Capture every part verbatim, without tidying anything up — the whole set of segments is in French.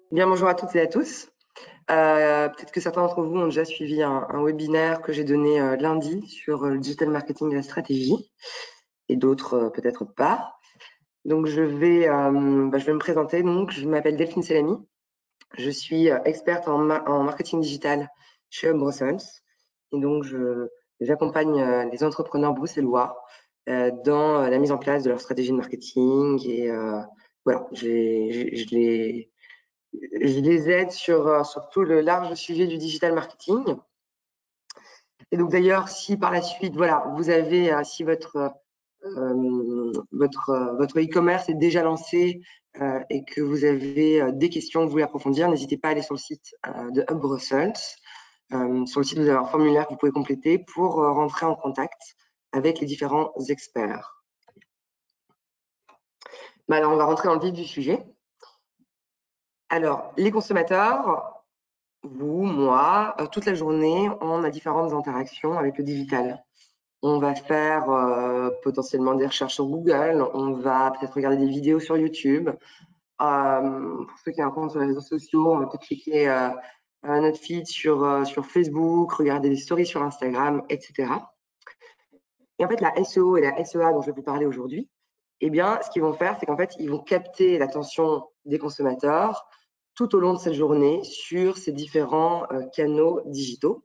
Bien, bonjour à toutes et à tous. Euh, peut-être que certains d'entre vous ont déjà suivi un, un webinaire que j'ai donné euh, lundi sur euh, le digital marketing et la stratégie, et d'autres euh, peut-être pas. Donc, je vais, euh, bah, je vais me présenter. Donc, je m'appelle Delphine Selami. Je suis euh, experte en, ma en marketing digital chez Hub Brussels. Et donc, je, j'accompagne euh, les entrepreneurs bruxellois euh, dans la mise en place de leur stratégie de marketing. Et euh, voilà, je les, je, je les je les aide sur, euh, sur tout le large sujet du digital marketing. Et donc d'ailleurs, si par la suite, voilà, vous avez, euh, si votre euh, votre euh, votre e-commerce est déjà lancé euh, et que vous avez euh, des questions que vous voulez approfondir, n'hésitez pas à aller sur le site euh, de Hub Brussels. Euh, sur le site, vous avez un formulaire que vous pouvez compléter pour euh, rentrer en contact avec les différents experts. Mais alors, on va rentrer dans le vif du sujet. Alors, les consommateurs, vous, moi, euh, toute la journée, on a différentes interactions avec le digital. On va faire euh, potentiellement des recherches sur Google, on va peut-être regarder des vidéos sur YouTube. Euh, pour ceux qui ont un compte sur les réseaux sociaux, on va peut-être cliquer euh, notre feed sur, euh, sur Facebook, regarder des stories sur Instagram, et cetera. Et en fait, la S E O et la S E A dont je vais vous parler aujourd'hui, eh bien, ce qu'ils vont faire, c'est qu'en fait, ils vont capter l'attention des consommateurs tout au long de cette journée sur ces différents euh, canaux digitaux.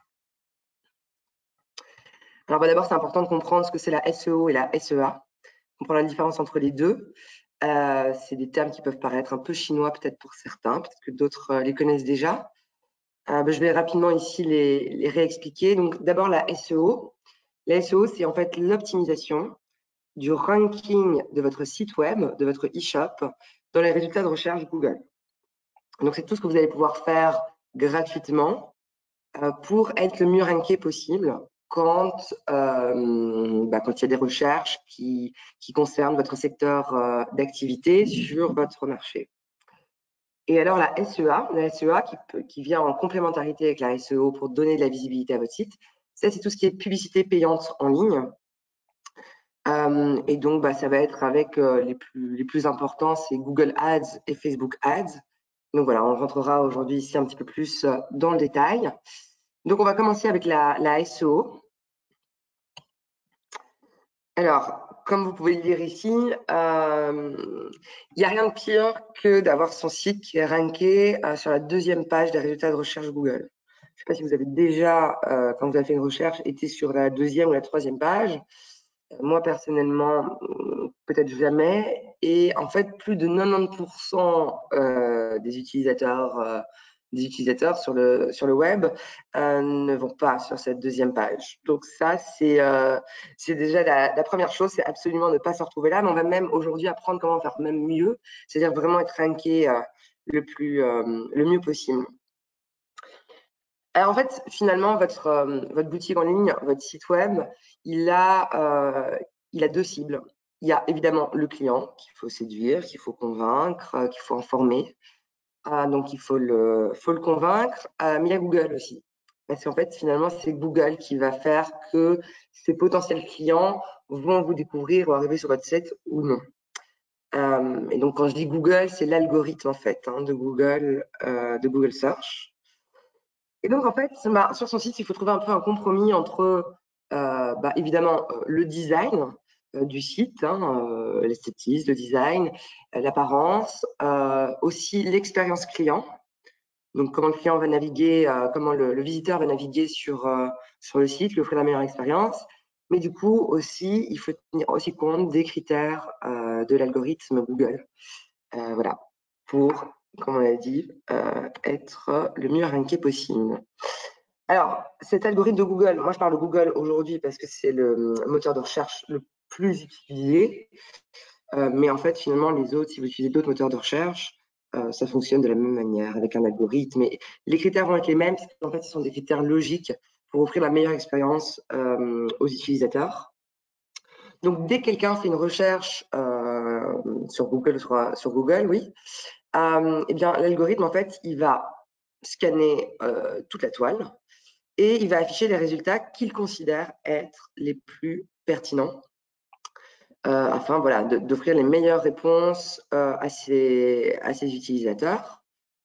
Alors, bah, d'abord, c'est important de comprendre ce que c'est la S E O et la S E A, comprendre la différence entre les deux. Euh, c'est des termes qui peuvent paraître un peu chinois peut-être pour certains, peut-être que d'autres euh, les connaissent déjà. Euh, bah, je vais rapidement ici les, les réexpliquer. Donc, d'abord, la S E O. La S E O, c'est en fait l'optimisation du ranking de votre site web, de votre e-shop, dans les résultats de recherche Google. Donc, c'est tout ce que vous allez pouvoir faire gratuitement euh, pour être le mieux ranké possible quand, euh, bah, quand il y a des recherches qui, qui concernent votre secteur euh, d'activité sur votre marché. Et alors, la S E A, la S E A qui, peut, qui vient en complémentarité avec la S E O pour donner de la visibilité à votre site, ça, c'est tout ce qui est publicité payante en ligne. Euh, et donc, bah, ça va être avec euh, les, plus, les plus importants, c'est Google Ads et Facebook Ads. Donc voilà, on rentrera aujourd'hui ici un petit peu plus euh, dans le détail. Donc, on va commencer avec la, la S E O. Alors, comme vous pouvez le lire ici, il euh, n'y a rien de pire que d'avoir son site qui est ranké euh, sur la deuxième page des résultats de recherche Google. Je ne sais pas si vous avez déjà, euh, quand vous avez fait une recherche, été sur la deuxième ou la troisième page. Moi, personnellement, peut-être jamais. Et en fait, plus de quatre-vingt-dix pour cent euh, des utilisateurs, euh, des utilisateurs sur le, sur le web euh, ne vont pas sur cette deuxième page. Donc ça, c'est euh, c'est déjà la, la première chose, c'est absolument ne pas se retrouver là. Mais on va même aujourd'hui apprendre comment faire même mieux, c'est-à-dire vraiment être ranké euh, le, plus, euh, le mieux possible. Alors en fait, finalement, votre, euh, votre boutique en ligne, votre site web, il a, euh, il a deux cibles. Il y a évidemment le client qu'il faut séduire, qu'il faut convaincre, euh, qu'il faut informer. Ah, donc il faut le, faut le convaincre, euh, mais il y a Google aussi. Parce qu'en fait, finalement, c'est Google qui va faire que ces potentiels clients vont vous découvrir ou arriver sur votre site ou non. Euh, et donc, quand je dis Google, c'est l'algorithme en fait hein, de Google, euh, de Google Search. Et donc, en fait, bah, sur son site, il faut trouver un peu un compromis entre, euh, bah, évidemment, euh, le design euh, du site, hein, euh, l'esthétisme, le design, euh, l'apparence, euh, aussi l'expérience client. Donc, comment le client va naviguer, euh, comment le, le, visiteur va naviguer sur, euh, sur le site, lui offrir la meilleure expérience. Mais du coup, aussi, il faut tenir aussi compte des critères euh, de l'algorithme Google. Euh, voilà, pour, comme on l'a dit, euh, être le mieux ranké possible. Alors, cet algorithme de Google, moi je parle de Google aujourd'hui parce que c'est le moteur de recherche le plus utilisé, euh, mais en fait, finalement, les autres, si vous utilisez d'autres moteurs de recherche, euh, ça fonctionne de la même manière avec un algorithme. Et les critères vont être les mêmes, en fait, ce sont des critères logiques pour offrir la meilleure expérience euh, aux utilisateurs. Donc, dès que quelqu'un fait une recherche euh, sur Google, sur, sur Google, oui, euh, eh bien, l'algorithme, en fait, il va scanner euh, toute la toile et il va afficher les résultats qu'il considère être les plus pertinents euh, afin voilà, d'offrir les meilleures réponses euh, à, ses, à ses utilisateurs.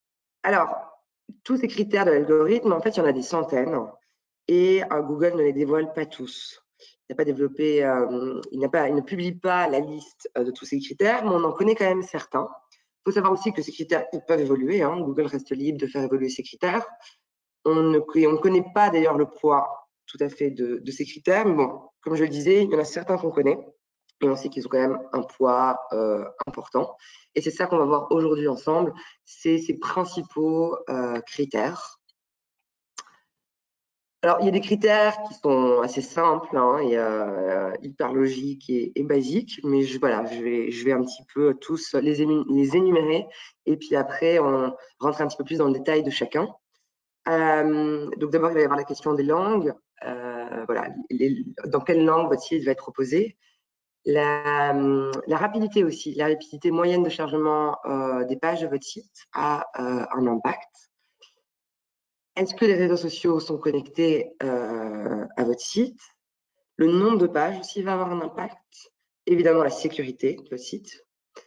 Alors, tous ces critères de l'algorithme, en fait, il y en a des centaines et euh, Google ne les dévoile pas tous. Il n'a pas développé, euh, il, n'a pas, il ne publie pas la liste euh, de tous ces critères, mais on en connaît quand même certains. Il faut savoir aussi que ces critères, ils peuvent évoluer. Hein. Google reste libre de faire évoluer ces critères. On ne, on ne connaît pas d'ailleurs le poids tout à fait de, de ces critères, mais bon, comme je le disais, il y en a certains qu'on connaît et on sait qu'ils ont quand même un poids euh, important. Et c'est ça qu'on va voir aujourd'hui ensemble, c'est ces principaux euh, critères. Alors, il y a des critères qui sont assez simples hein, et euh, hyper logiques et, et basiques, mais je, voilà, je vais, je vais un petit peu tous les, les énumérer et puis après, on rentre un petit peu plus dans le détail de chacun. Euh, donc d'abord, il va y avoir la question des langues. Euh, voilà, les, dans quelle langue votre site va être proposé. La, la rapidité aussi, la rapidité moyenne de chargement euh, des pages de votre site a euh, un impact. Est-ce que les réseaux sociaux sont connectés euh, à votre site? Le nombre de pages aussi va avoir un impact. Évidemment, la sécurité de votre site.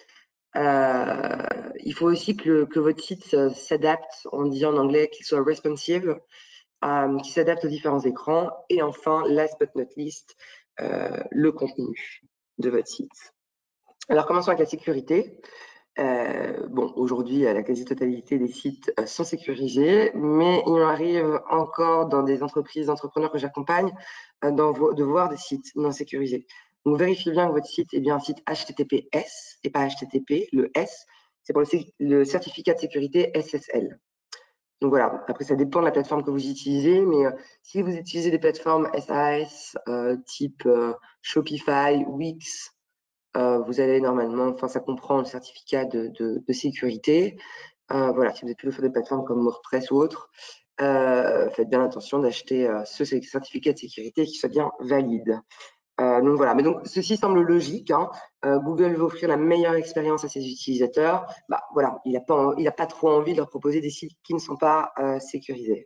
Euh, il faut aussi que, le, que votre site s'adapte, on dit en anglais qu'il soit responsive, euh, qui s'adapte aux différents écrans. Et enfin, last but not least, euh, le contenu de votre site. Alors, commençons avec la sécurité. Euh, bon, aujourd'hui, la quasi-totalité des sites euh, sont sécurisés, mais il m'arrive encore dans des entreprises, d'entrepreneurs que j'accompagne, euh, de voir des sites non sécurisés. Donc, vérifiez bien que votre site est bien un site H T T P S et pas H T T P. Le S, c'est pour le, le certificat de sécurité S S L. Donc voilà, après ça dépend de la plateforme que vous utilisez, mais euh, si vous utilisez des plateformes S A S euh, type euh, Shopify, Wix, euh, vous allez normalement, enfin ça comprend le certificat de, de, de sécurité. Euh, voilà, si vous êtes plutôt sur des plateformes comme WordPress ou autres, euh, faites bien attention d'acheter euh, ce certificat de sécurité qui soit bien valide. Euh, donc voilà, mais donc ceci semble logique. Hein. Euh, Google veut offrir la meilleure expérience à ses utilisateurs. Bah voilà, il n'a pas, il a pas trop envie de leur proposer des sites qui ne sont pas euh, sécurisés.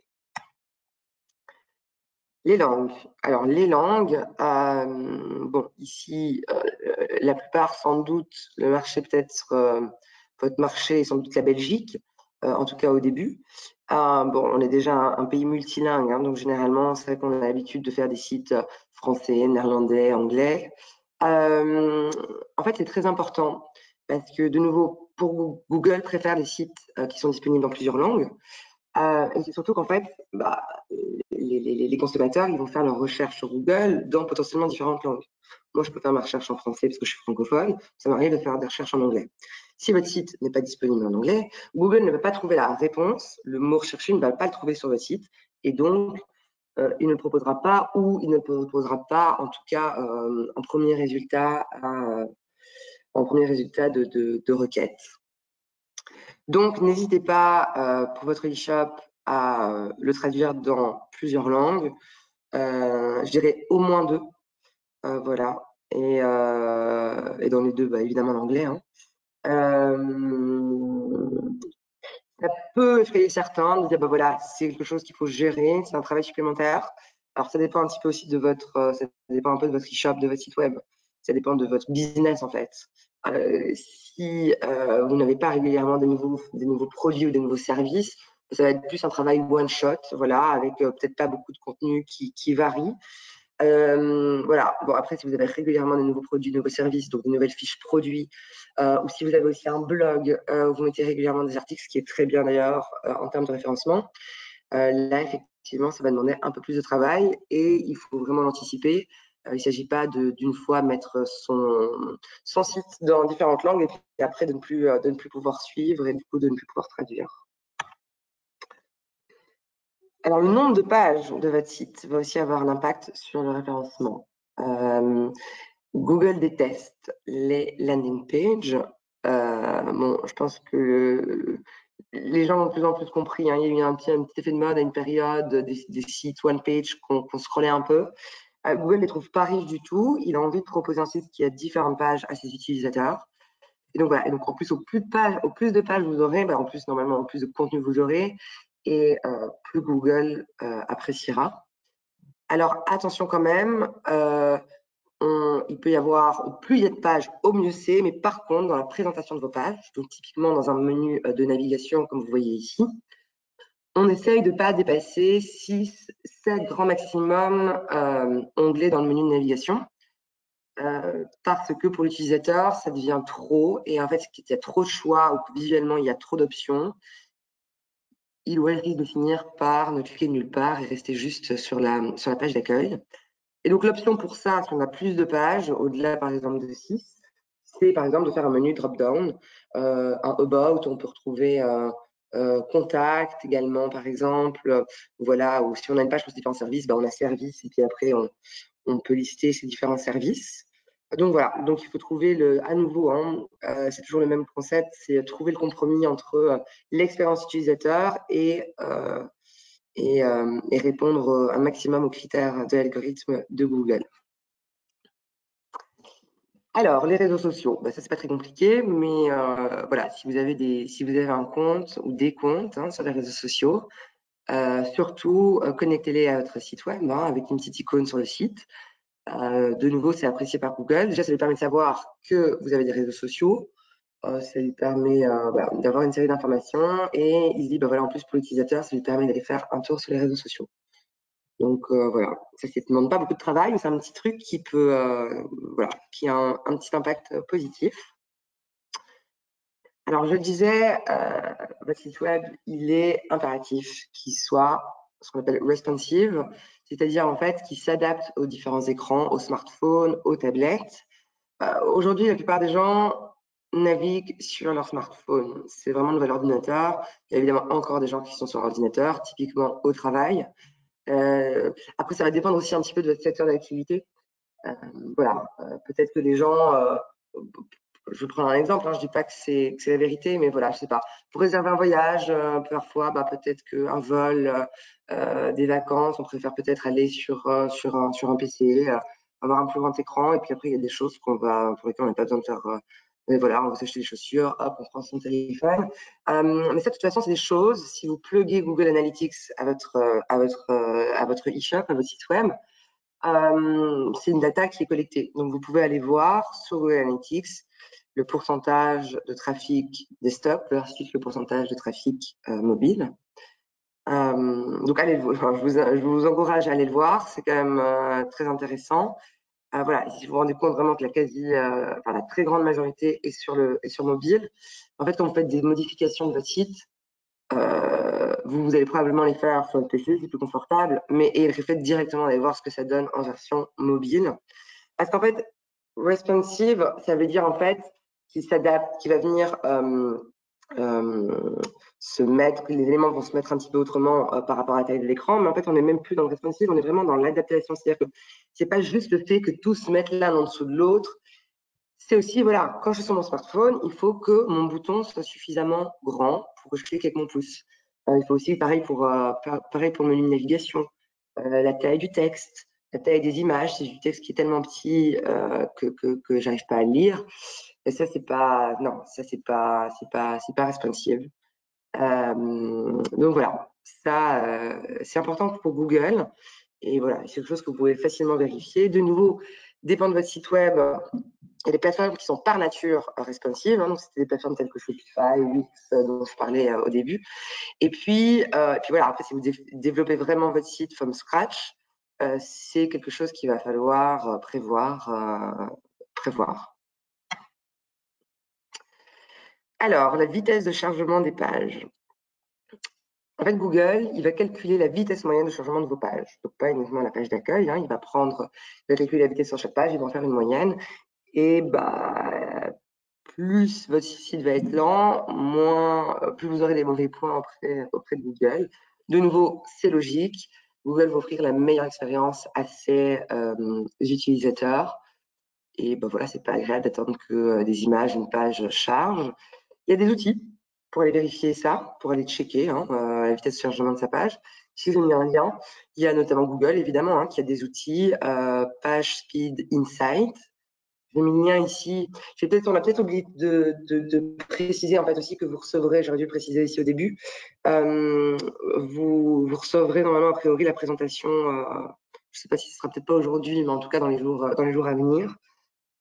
Les langues. Alors les langues, euh, bon ici, euh, la plupart sans doute, le marché peut-être, euh, votre marché est sans doute la Belgique, euh, en tout cas au début. Euh, bon, on est déjà un, un pays multilingue, hein, donc généralement c'est vrai qu'on a l'habitude de faire des sites français, néerlandais, anglais. Euh, en fait, c'est très important parce que de nouveau, pour Google préfère des sites euh, qui sont disponibles dans plusieurs langues. Euh, et c'est surtout qu'en fait, bah, les, les, les consommateurs, ils vont faire leurs recherches sur Google dans potentiellement différentes langues. Moi, je peux faire ma recherche en français parce que je suis francophone. Ça m'arrive de faire des recherches en anglais. Si votre site n'est pas disponible en anglais, Google ne va pas trouver la réponse. Le mot recherché ne va pas le trouver sur votre site. Et donc, euh, il ne le proposera pas ou il ne le proposera pas, en tout cas, euh, en premier résultat, à, en premier résultat de, de, de requête. Donc, n'hésitez pas euh, pour votre e-shop à euh, le traduire dans plusieurs langues. Euh, je dirais au moins deux. Euh, voilà. Et, euh, et dans les deux, bah, évidemment l'anglais. Hein. Euh, ça peut effrayer certains de dire, bah voilà, c'est quelque chose qu'il faut gérer, c'est un travail supplémentaire. Alors, ça dépend un petit peu aussi de votre, euh, ça dépend un peu de votre e-shop, de votre site web. Ça dépend de votre business, en fait. Euh, si euh, vous n'avez pas régulièrement des nouveaux, des nouveaux produits ou des nouveaux services, ça va être plus un travail one shot, voilà, avec euh, peut-être pas beaucoup de contenu qui, qui varie. Euh, voilà. Bon, après, si vous avez régulièrement des nouveaux produits, de nouveaux services, donc de nouvelles fiches produits, euh, ou si vous avez aussi un blog euh, où vous mettez régulièrement des articles, ce qui est très bien d'ailleurs euh, en termes de référencement, euh, là, effectivement, ça va demander un peu plus de travail et il faut vraiment l'anticiper. Euh, il ne s'agit pas d'une fois mettre son, son site dans différentes langues et puis après de ne plus, euh, de ne plus pouvoir suivre et du coup de ne plus pouvoir traduire. Alors, le nombre de pages de votre site va aussi avoir un impact sur le référencement. Euh, Google déteste les landing pages. Euh, bon, je pense que les gens ont de plus en plus compris. Hein. Il y a eu un petit, un petit effet de mode à une période, des, des sites one page qu'on qu scrollait un peu. Euh, Google ne les trouve pas riches du tout. Il a envie de proposer un site qui a différentes pages à ses utilisateurs. Et donc voilà. Et donc en plus, au plus de pages, au plus de pages vous aurez, bah, en plus normalement, au plus de contenu vous aurez, et euh, plus Google euh, appréciera. Alors attention quand même. Euh, on navigation, il peut y avoir, plus il y a de pages, au mieux c'est, mais par contre, dans la présentation de vos pages, donc typiquement dans un menu de navigation, comme vous voyez ici, on essaye de ne pas dépasser six, sept grand maximum euh, onglets dans le menu de navigation, euh, parce que pour l'utilisateur, ça devient trop, et en fait, il y a trop de choix, ou que visuellement, il y a trop d'options, il ou elle risque de finir par ne cliquer nulle part et rester juste sur la, sur la page d'accueil. Et donc, l'option pour ça, si on a plus de pages, au-delà, par exemple, de six, c'est, par exemple, de faire un menu drop-down, euh, un about où on peut retrouver euh, euh, contact également, par exemple. Euh, voilà, ou si on a une page pour différents services, bah, on a service, et puis après, on, on peut lister ces différents services. Donc, voilà. Donc, il faut trouver, le, à nouveau, hein, euh, c'est toujours le même concept, c'est trouver le compromis entre euh, l'expérience utilisateur et... Euh, Et, euh, et, répondre un maximum aux critères de l'algorithme de Google. Alors, les réseaux sociaux, bah, ça c'est pas très compliqué, mais euh, voilà, si vous avez des, si vous avez un compte ou des comptes hein, sur les réseaux sociaux, euh, surtout euh, connectez-les à votre site web hein, avec une petite icône sur le site. Euh, de nouveau, c'est apprécié par Google. Déjà, ça lui permet de savoir que vous avez des réseaux sociaux. Euh, ça lui permet euh, bah, d'avoir une série d'informations et il dit, bah, voilà, en plus pour l'utilisateur, ça lui permet d'aller faire un tour sur les réseaux sociaux. Donc euh, voilà, ça ne demande pas beaucoup de travail, mais c'est un petit truc qui peut, euh, voilà, qui a un, un petit impact positif. Alors je le disais, euh, votre site web, il est impératif qu'il soit ce qu'on appelle responsive, c'est-à-dire en fait qu'il s'adapte aux différents écrans, aux smartphones, aux tablettes. Euh, Aujourd'hui, la plupart des gens naviguent sur leur smartphone. C'est vraiment le nouvel ordinateur. Il y a évidemment encore des gens qui sont sur l'ordinateur, typiquement au travail. Euh, après, ça va dépendre aussi un petit peu de votre secteur d'activité. Euh, voilà, euh, peut-être que les gens, euh, je prends un exemple, hein, je dis pas que c'est la vérité, mais voilà, je sais pas. Pour réserver un voyage, euh, parfois, bah, peut-être qu'un vol, euh, des vacances, on préfère peut-être aller sur, euh, sur, un, sur un P C, euh, avoir un plus grand écran, et puis après, il y a des choses qu'on va, pour lesquelles on n'a pas besoin de faire. Euh, mais voilà, on va s'acheter des chaussures, hop, on prend son téléphone. Euh, mais ça, de toute façon, c'est des choses. Si vous pluguez Google Analytics à votre, à votre, à votre e-shop, à votre site web, euh, c'est une data qui est collectée. Donc, vous pouvez aller voir sur Google Analytics le pourcentage de trafic desktop versus le pourcentage de trafic euh, mobile. Euh, donc, allez, enfin, je, vous, je vous encourage à aller le voir. C'est quand même euh, très intéressant. Euh, voilà, si vous vous rendez compte vraiment que la quasi, euh, enfin, la très grande majorité est sur le est sur mobile. En fait, quand vous faites des modifications de votre site, euh, vous, vous allez probablement les faire sur le P C, c'est plus confortable, mais et faites directement aller voir ce que ça donne en version mobile. Parce qu'en fait, responsive, ça veut dire en fait qu'il s'adapte, qu'il va venir euh, euh, se mettre, les éléments vont se mettre un petit peu autrement euh, par rapport à la taille de l'écran, mais en fait, on n'est même plus dans le responsive, on est vraiment dans l'adaptation. C'est-à-dire que c'est pas juste le fait que tout se mette l'un en dessous de l'autre. C'est aussi, voilà, quand je suis sur mon smartphone, il faut que mon bouton soit suffisamment grand pour que je clique avec mon pouce. Euh, il faut aussi, pareil pour, euh, pareil pour le menu de navigation, euh, la taille du texte, la taille des images, c'est du texte qui est tellement petit euh, que, que, que j'arrive pas à le lire. Et ça, c'est pas, non, ça, c'est pas, c'est pas, c'est pas responsive. Euh, donc voilà, ça, euh, c'est important pour Google. Et voilà, c'est quelque chose que vous pouvez facilement vérifier. De nouveau, dépend de votre site web. Il y a des plateformes qui sont par nature responsives. Hein, donc, c'était des plateformes telles que Shopify, Wix, dont je parlais euh, au début. Et puis, euh, et puis voilà, après, si vous dé développez vraiment votre site from scratch, euh, c'est quelque chose qu'il va falloir euh, prévoir. Euh, prévoir. Alors, la vitesse de chargement des pages. En fait, Google, il va calculer la vitesse moyenne de chargement de vos pages. Donc, pas uniquement la page d'accueil. Hein, il va prendre, il va calculer la vitesse sur chaque page, il va en faire une moyenne. Et bah, plus votre site va être lent, moins, plus vous aurez des mauvais points auprès, auprès de Google. De nouveau, c'est logique. Google va offrir la meilleure expérience à ses euh, utilisateurs. Et ben voilà, c'est pas agréable d'attendre que euh, des images, une page charge. Il y a des outils pour aller vérifier ça, pour aller checker hein, euh, la vitesse de chargement de sa page. Si je mets un lien, il y a notamment Google, évidemment, hein, qui a des outils, euh, Page Speed Insight. J'ai mis le lien ici. Peut-être, on a peut-être oublié de, de, de, préciser en fait aussi que vous recevrez, j'aurais dû préciser ici au début, euh, vous, vous recevrez normalement a priori la présentation, euh, je ne sais pas si ce sera peut-être pas aujourd'hui, mais en tout cas dans les jours, dans les jours à venir,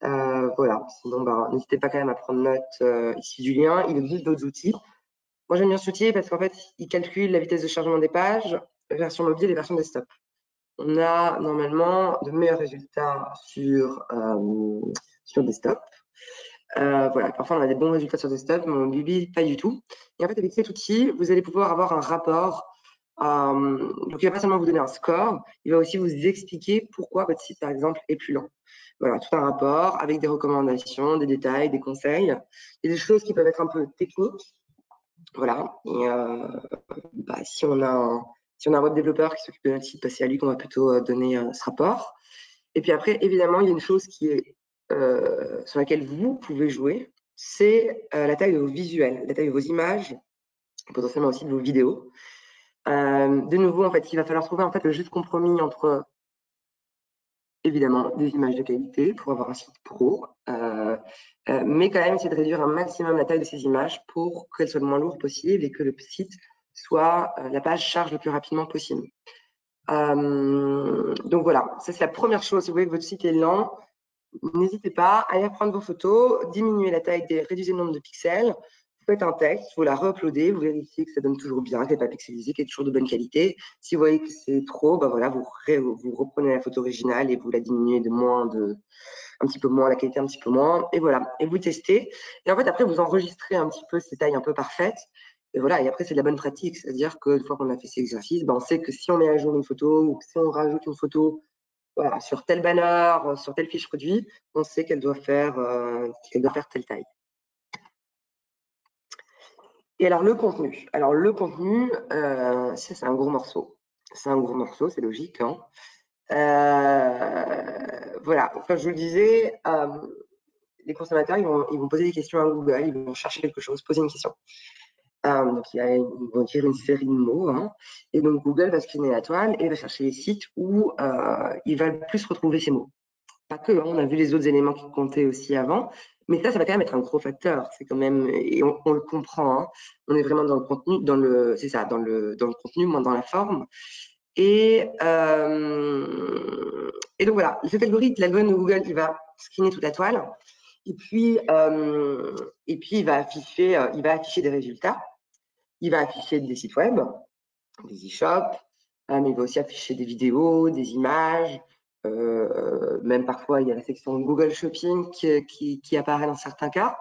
Euh, voilà, sinon, bah, n'hésitez pas quand même à prendre note euh, ici du lien. Il existe d'autres outils. Moi, j'aime bien cet outil parce qu'en fait, il calcule la vitesse de chargement des pages, version mobile et version desktop. On a normalement de meilleurs résultats sur, euh, sur desktop. Euh, voilà, parfois on a des bons résultats sur desktop, mais on mobile, pas du tout. Et en fait, avec cet outil, vous allez pouvoir avoir un rapport. Euh, donc, il va pas seulement vous donner un score, il va aussi vous expliquer pourquoi votre site, par exemple, est plus lent. Voilà, tout un rapport avec des recommandations, des détails, des conseils, et des choses qui peuvent être un peu techniques. Voilà. Et euh, bah, si on a un, si on a un web développeur qui s'occupe de notre site, bah, c'est à lui qu'on va plutôt euh, donner euh, ce rapport. Et puis après, évidemment, il y a une chose qui est euh, sur laquelle vous pouvez jouer, c'est euh, la taille de vos visuels, la taille de vos images, potentiellement aussi de vos vidéos. Euh, de nouveau, en fait, il va falloir trouver en fait le juste compromis entre évidemment des images de qualité pour avoir un site pro, euh, euh, mais quand même essayer de réduire un maximum la taille de ces images pour qu'elles soient le moins lourdes possible et que le site soit euh, la page charge le plus rapidement possible. Euh, donc voilà, ça c'est la première chose. Si vous voyez que votre site est lent, n'hésitez pas à aller prendre vos photos, diminuer la taille, des, réduire le nombre de pixels. Vous faites un texte, vous la re-uploadez, vous vérifiez que ça donne toujours bien, qu'elle n'est pas pixelisée, qu'elle est toujours de bonne qualité. Si vous voyez que c'est trop, ben voilà, vous, vous reprenez la photo originale et vous la diminuez de moins de, un petit peu moins, la qualité un petit peu moins, et voilà. Et vous testez. Et en fait, après, vous enregistrez un petit peu ces tailles un peu parfaites. Et voilà, et après, c'est de la bonne pratique. C'est-à-dire qu'une fois qu'on a fait ces exercices, ben, on sait que si on met à jour une photo ou si on rajoute une photo voilà, sur tel banner, sur telle fiche produit, on sait qu'elle doit faire, euh, qu'elle doit faire telle taille. Et alors, le contenu. Alors, le contenu, euh, ça, c'est un gros morceau. C'est un gros morceau, c'est logique. Hein. Euh, voilà, enfin, je vous le disais, euh, les consommateurs, ils vont, ils vont poser des questions à Google, ils vont chercher quelque chose, poser une question. Euh, donc, il y a, ils vont dire une série de mots. Hein, et donc, Google va screener la toile et va chercher les sites où euh, il va le plus retrouver ces mots. Pas que, hein, on a vu les autres éléments qui comptaient aussi avant, mais ça, ça va quand même être un gros facteur. C'est quand même, et on, on le comprend. Hein, on est vraiment dans le contenu, dans le, c'est ça, dans le, dans le contenu, moins dans la forme. Et, euh, et donc voilà, cet algorithme, l'algorithme de Google, il va screener toute la toile. Et puis, euh, et puis il va afficher, euh, il va afficher des résultats. Il va afficher des sites web, des e-shops, euh, mais il va aussi afficher des vidéos, des images. Euh, même parfois, il y a la section Google Shopping qui, qui, qui apparaît dans certains cas.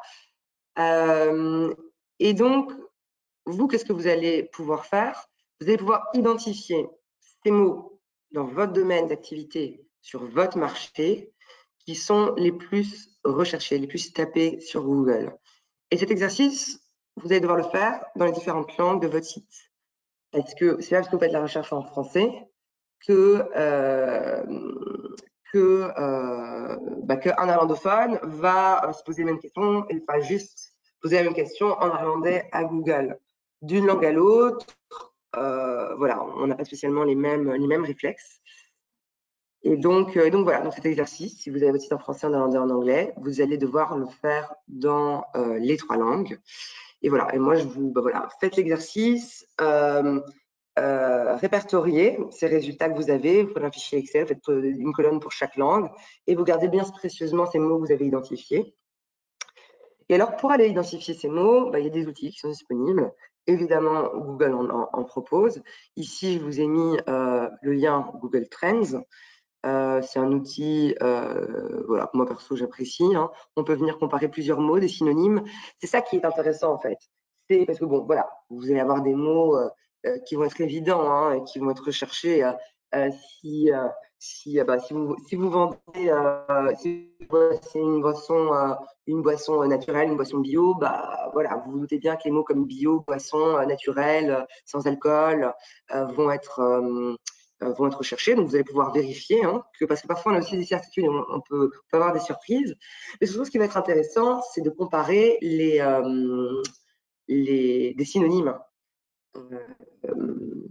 Euh, et donc, vous, qu'est-ce que vous allez pouvoir faire? Vous allez pouvoir identifier ces mots dans votre domaine d'activité, sur votre marché, qui sont les plus recherchés, les plus tapés sur Google. Et cet exercice, vous allez devoir le faire dans les différentes langues de votre site. Parce que c'est pas parce que vous faites la recherche en français que, euh, que, euh, bah, qu'un néerlandophone va se poser les mêmes questions et pas juste poser la même question en néerlandais à Google. D'une langue à l'autre, euh, voilà, on n'a pas spécialement les mêmes, les mêmes réflexes. Et donc, euh, donc voilà, donc cet exercice, si vous avez votre site en français, en néerlandais, en anglais, vous allez devoir le faire dans euh, les trois langues. Et voilà, et moi je vous, bah voilà, faites l'exercice, euh, euh, répertoriez ces résultats que vous avez, vous prenez un fichier Excel, faites une colonne pour chaque langue, et vous gardez bien précieusement ces mots que vous avez identifiés. Et alors, pour aller identifier ces mots, bah, il y a des outils qui sont disponibles. Évidemment, Google en, en, en propose. Ici, je vous ai mis euh, le lien Google Trends. Euh, c'est un outil, euh, voilà, moi perso, j'apprécie. Hein. On peut venir comparer plusieurs mots, des synonymes. C'est ça qui est intéressant, en fait. C'est parce que, bon, voilà, vous allez avoir des mots euh, euh, qui vont être évidents hein, et qui vont être recherchés. Euh, euh, si, euh, si, euh, bah, si, vous, si vous vendez euh, si c'est une boisson, euh, une boisson naturelle, une boisson bio, bah, voilà, vous vous doutez bien que les mots comme bio, boisson euh, naturelle, sans alcool, euh, vont être... Euh, vont être recherchés. Donc, vous allez pouvoir vérifier, hein, que, parce que parfois, on a aussi des certitudes, on, on, peut, on peut avoir des surprises. Mais surtout, ce qui va être intéressant, c'est de comparer les, euh, les, des synonymes. Euh, euh,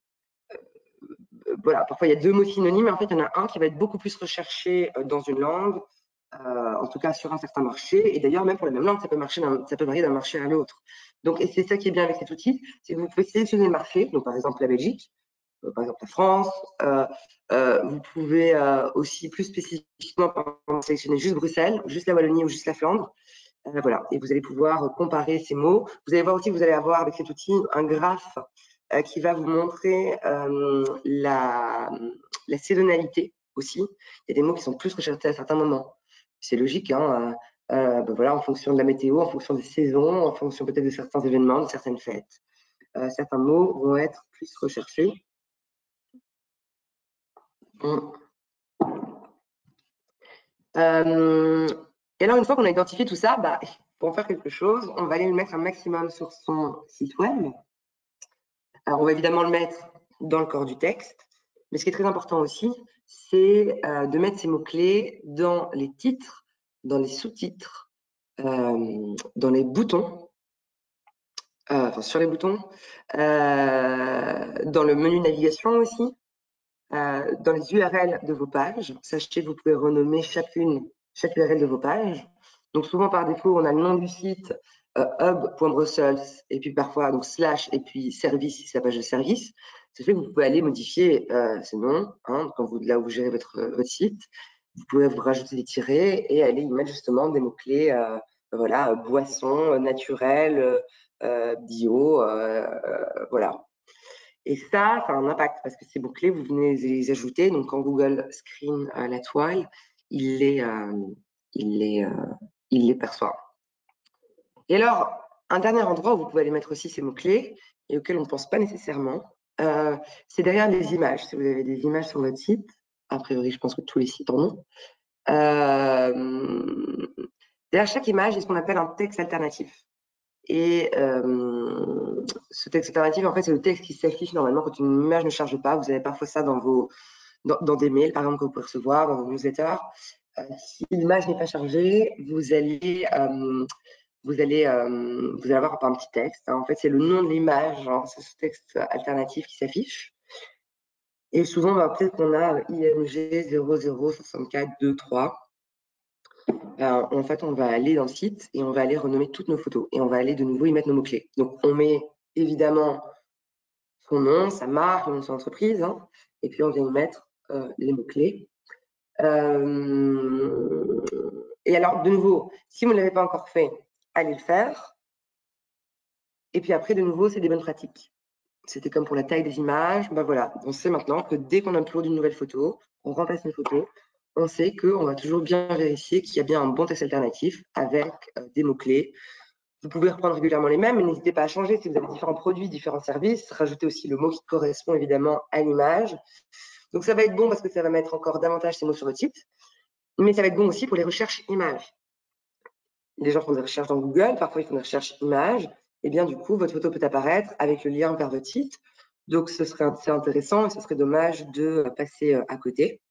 voilà, parfois, il y a deux mots synonymes, mais en fait, il y en a un qui va être beaucoup plus recherché dans une langue, euh, en tout cas sur un certain marché. Et d'ailleurs, même pour la même langue, ça peut, marcher ça peut varier d'un marché à l'autre. Donc, et c'est ça qui est bien avec cet outil, c'est que vous pouvez sélectionner le marché, donc par exemple la Belgique, par exemple la France. Euh, euh, vous pouvez euh, aussi plus spécifiquement par exemple, sélectionner juste Bruxelles, juste la Wallonie ou juste la Flandre. Euh, voilà, et vous allez pouvoir comparer ces mots. Vous allez voir aussi que vous allez avoir avec cet outil un graphe euh, qui va vous montrer euh, la, la saisonnalité aussi. Il y a des mots qui sont plus recherchés à certains moments. C'est logique, hein, euh, euh, ben voilà, en fonction de la météo, en fonction des saisons, en fonction peut-être de certains événements, de certaines fêtes. Euh, certains mots vont être plus recherchés. Hum. Euh, et alors, une fois qu'on a identifié tout ça, bah, pour en faire quelque chose, on va aller le mettre un maximum sur son site web. Alors, on va évidemment le mettre dans le corps du texte, mais ce qui est très important aussi, c'est euh, de mettre ces mots-clés dans les titres, dans les sous-titres, euh, dans les boutons, euh, enfin sur les boutons, euh, dans le menu navigation aussi, euh, dans les U R L de vos pages. Sachez que vous pouvez renommer chacune, chaque U R L de vos pages. Donc souvent par défaut, on a le nom du site, euh, hub.brussels, et puis parfois donc slash, et puis service, si c'est la page de service. Ça fait que vous pouvez aller modifier euh, ce nom, hein, quand vous, là où vous gérez votre, votre site. Vous pouvez vous rajouter des tirets et aller y mettre justement des mots-clés, euh, voilà, boisson, naturel, euh, bio, euh, euh, voilà. Et ça, ça a un impact parce que ces mots-clés, vous venez les ajouter. Donc, quand Google screen euh, la toile, il les, euh, il, les, euh, il les perçoit. Et alors, un dernier endroit où vous pouvez aller mettre aussi ces mots-clés et auquel on ne pense pas nécessairement, euh, c'est derrière les images. Si vous avez des images sur votre site, a priori, je pense que tous les sites en ont. Euh, derrière chaque image, il y a ce qu'on appelle un texte alternatif. Et euh, ce texte alternatif, en fait, c'est le texte qui s'affiche normalement quand une image ne charge pas. Vous avez parfois ça dans, vos, dans, dans des mails, par exemple, que vous pouvez recevoir, dans vos newsletters. Euh, si l'image n'est pas chargée, vous allez, euh, vous, allez, euh, vous allez avoir un petit texte. Hein. En fait, c'est le nom de l'image, hein, c'est ce texte alternatif qui s'affiche. Et souvent, on va peut-être qu'on a I M G zéro zéro six quatre deux trois. Euh, en fait, on va aller dans le site et on va aller renommer toutes nos photos et on va aller de nouveau y mettre nos mots-clés. Donc, on met évidemment son nom, sa marque, le nom de son entreprise, hein, et puis on vient y mettre euh, les mots-clés. Euh, et alors, de nouveau, si vous ne l'avez pas encore fait, allez le faire. Et puis après, de nouveau, c'est des bonnes pratiques. C'était comme pour la taille des images. Ben voilà, on sait maintenant que dès qu'on upload une nouvelle photo, on remplace une photo, on sait qu'on va toujours bien vérifier qu'il y a bien un bon texte alternatif avec euh, des mots-clés. Vous pouvez reprendre régulièrement les mêmes, mais n'hésitez pas à changer si vous avez différents produits, différents services. Rajoutez aussi le mot qui correspond évidemment à l'image. Donc ça va être bon parce que ça va mettre encore davantage ces mots sur votre site, mais ça va être bon aussi pour les recherches images. Les gens font des recherches dans Google, parfois ils font des recherches images, et bien du coup, votre photo peut apparaître avec le lien vers votre site. Donc ce serait assez intéressant et ce serait dommage de passer à côté.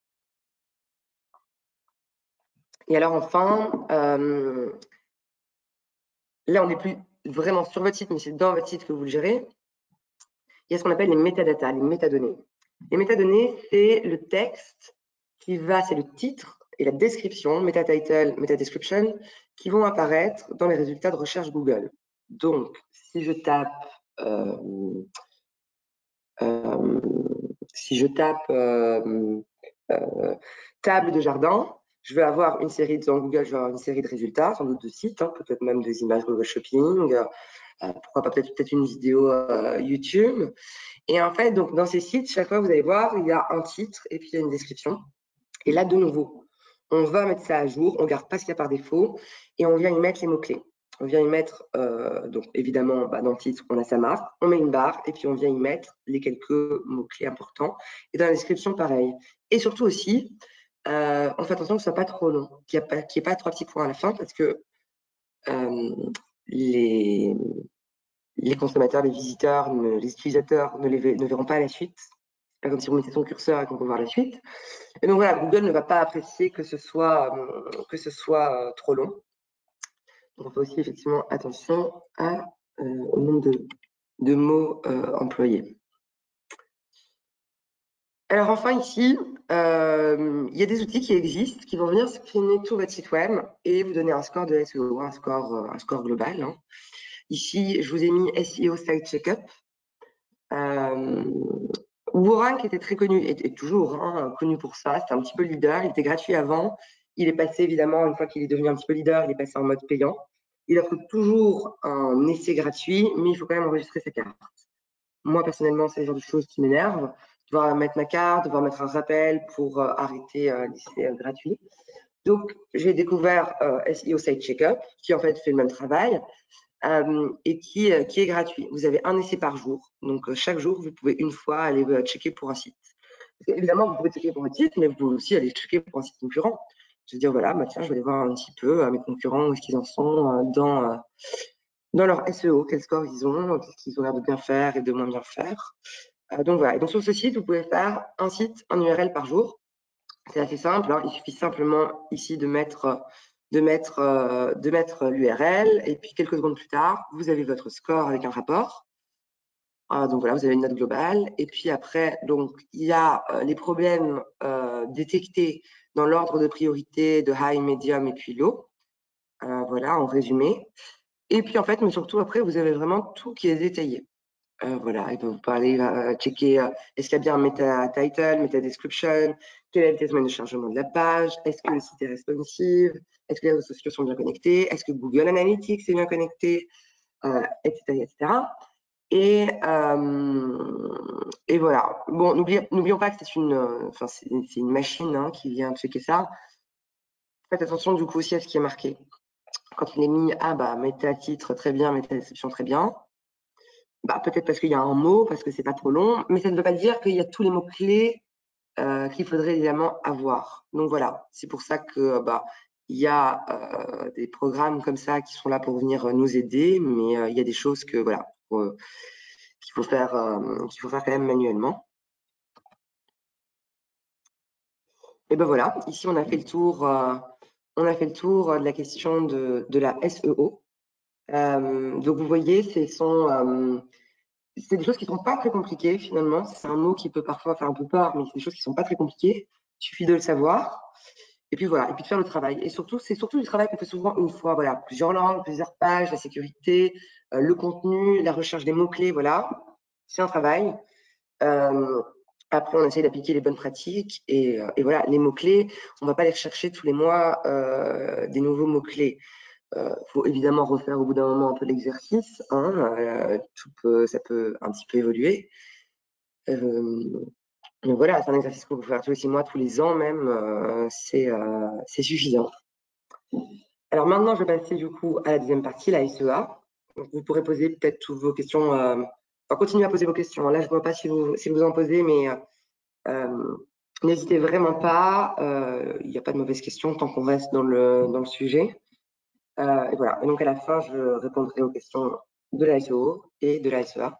Et alors enfin, euh, là on n'est plus vraiment sur votre site, mais c'est dans votre site que vous le gérez. Il y a ce qu'on appelle les métadatas, les métadonnées. Les métadonnées, c'est le texte qui va, c'est le titre et la description, metatitle, metadescription, qui vont apparaître dans les résultats de recherche Google. Donc, si je tape, euh, euh, si je tape euh, euh, table de jardin, je vais avoir une série, dans Google, je vais avoir une série de résultats, sans doute de sites, hein, peut-être même des images Google Shopping, euh, pourquoi pas peut-être peut-être une vidéo euh, YouTube. Et en fait, donc dans ces sites, chaque fois, vous allez voir, il y a un titre et puis il y a une description. Et là, de nouveau, on va mettre ça à jour, on ne garde pas ce qu'il y a par défaut et on vient y mettre les mots-clés. On vient y mettre, euh, donc évidemment, bah, dans le titre, on a sa marque, on met une barre et puis on vient y mettre les quelques mots-clés importants. Et dans la description, pareil. Et surtout aussi, euh, on fait attention que ce ne soit pas trop long, qu'il n'y ait, ait pas trois petits points à la fin parce que euh, les, les consommateurs, les visiteurs, les utilisateurs ne, les, ne verront pas la suite. C'est pas comme si on mettait son curseur et qu'on peut voir la suite. Et donc voilà, Google ne va pas apprécier que ce soit, que ce soit euh, trop long. Donc on fait aussi effectivement attention à, euh, au nombre de, de mots euh, employés. Alors enfin ici, euh, il y a des outils qui existent qui vont venir screener tout votre site web et vous donner un score de S E O, un score, un score global. Hein. Ici, je vous ai mis S E O Site Checkup. Euh, WooRank était très connu, et est toujours hein, connu pour ça. C'était un petit peu leader. Il était gratuit avant. Il est passé, évidemment, une fois qu'il est devenu un petit peu leader, il est passé en mode payant. Il offre toujours un essai gratuit, mais il faut quand même enregistrer sa carte. Moi, personnellement, c'est le genre de choses qui m'énervent. Devoir mettre ma carte, devoir mettre un rappel pour euh, arrêter euh, l'essai euh, gratuit. Donc, j'ai découvert euh, S E O Site Checkup, qui en fait fait le même travail euh, et qui, euh, qui est gratuit. Vous avez un essai par jour. Donc, euh, chaque jour, vous pouvez une fois aller euh, checker pour un site. Parce évidemment, vous pouvez checker pour votre site, mais vous pouvez aussi aller checker pour un site concurrent. Je veux dire, voilà, bah, tiens, je vais aller voir un petit peu euh, mes concurrents, où est-ce qu'ils en sont euh, dans, euh, dans leur S E O, quel score ils ont, qu'est-ce qu'ils ont l'air de bien faire et de moins bien faire. Euh, donc voilà, et donc sur ce site, vous pouvez faire un site, un U R L par jour. C'est assez simple, hein. Il suffit simplement ici de mettre, de mettre, euh, de mettre l'U R L, et puis quelques secondes plus tard, vous avez votre score avec un rapport. Euh, donc voilà, vous avez une note globale. Et puis après, donc il y a euh, les problèmes euh, détectés dans l'ordre de priorité de high, medium et puis low. Euh, voilà, en résumé. Et puis en fait, mais surtout après, vous avez vraiment tout qui est détaillé. Euh, voilà, il va vous parler, euh, checker euh, est-ce qu'il y a bien un meta title, meta description, quelle est la vitesse moyenne de chargement de la page, est-ce que le site est responsive, est-ce que les réseaux sociaux sont bien connectés, est-ce que Google Analytics est bien connecté, euh, et cetera, et cetera. Et, euh, et voilà. Bon, n'oublions pas que c'est une, enfin, c'est une machine hein, qui vient checker ça. Faites attention du coup aussi à ce qui est marqué. Quand il est mis, ah bah, méta titre très bien, méta description très bien. Bah, peut-être parce qu'il y a un mot, parce que c'est pas trop long, mais ça ne veut pas dire qu'il y a tous les mots-clés euh, qu'il faudrait évidemment avoir. Donc voilà, c'est pour ça que bah, il y a euh, des programmes comme ça qui sont là pour venir nous aider, mais euh, il y a des choses que voilà euh, qu'il faut faire, euh, qu'il faut faire quand même manuellement. Et ben voilà, ici on a fait le tour, euh, on a fait le tour de la question de, de la S E O. Euh, donc vous voyez, ce sont euh, c'est des choses qui ne sont pas très compliquées finalement. C'est un mot qui peut parfois faire un peu peur, mais c'est des choses qui ne sont pas très compliquées. Il suffit de le savoir. Et puis voilà, et puis de faire le travail. Et surtout, c'est surtout du travail qu'on fait souvent une fois. Voilà, plusieurs langues, plusieurs pages, la sécurité, euh, le contenu, la recherche des mots-clés, voilà. C'est un travail. Euh, après, on essaie d'appliquer les bonnes pratiques. Et, euh, et voilà, les mots-clés, on ne va pas les rechercher tous les mois euh, des nouveaux mots-clés. Il euh, faut évidemment refaire au bout d'un moment un peu l'exercice. Hein, euh, tout peut, ça peut un petit peu évoluer. Euh, donc voilà, c'est un exercice qu'on peut faire tous les six mois, tous les ans même. Euh, c'est euh, suffisant. Alors maintenant, je vais passer du coup à la deuxième partie, la S E A. Donc, vous pourrez poser peut-être toutes vos questions. Euh, enfin, continuez à poser vos questions. Là, je ne vois pas si vous, si vous en posez, mais euh, n'hésitez vraiment pas. Euh, il n'y a pas de mauvaises questions tant qu'on reste dans le, dans le sujet. Euh, et voilà. Et donc à la fin, je répondrai aux questions de la S E O et de la S E A.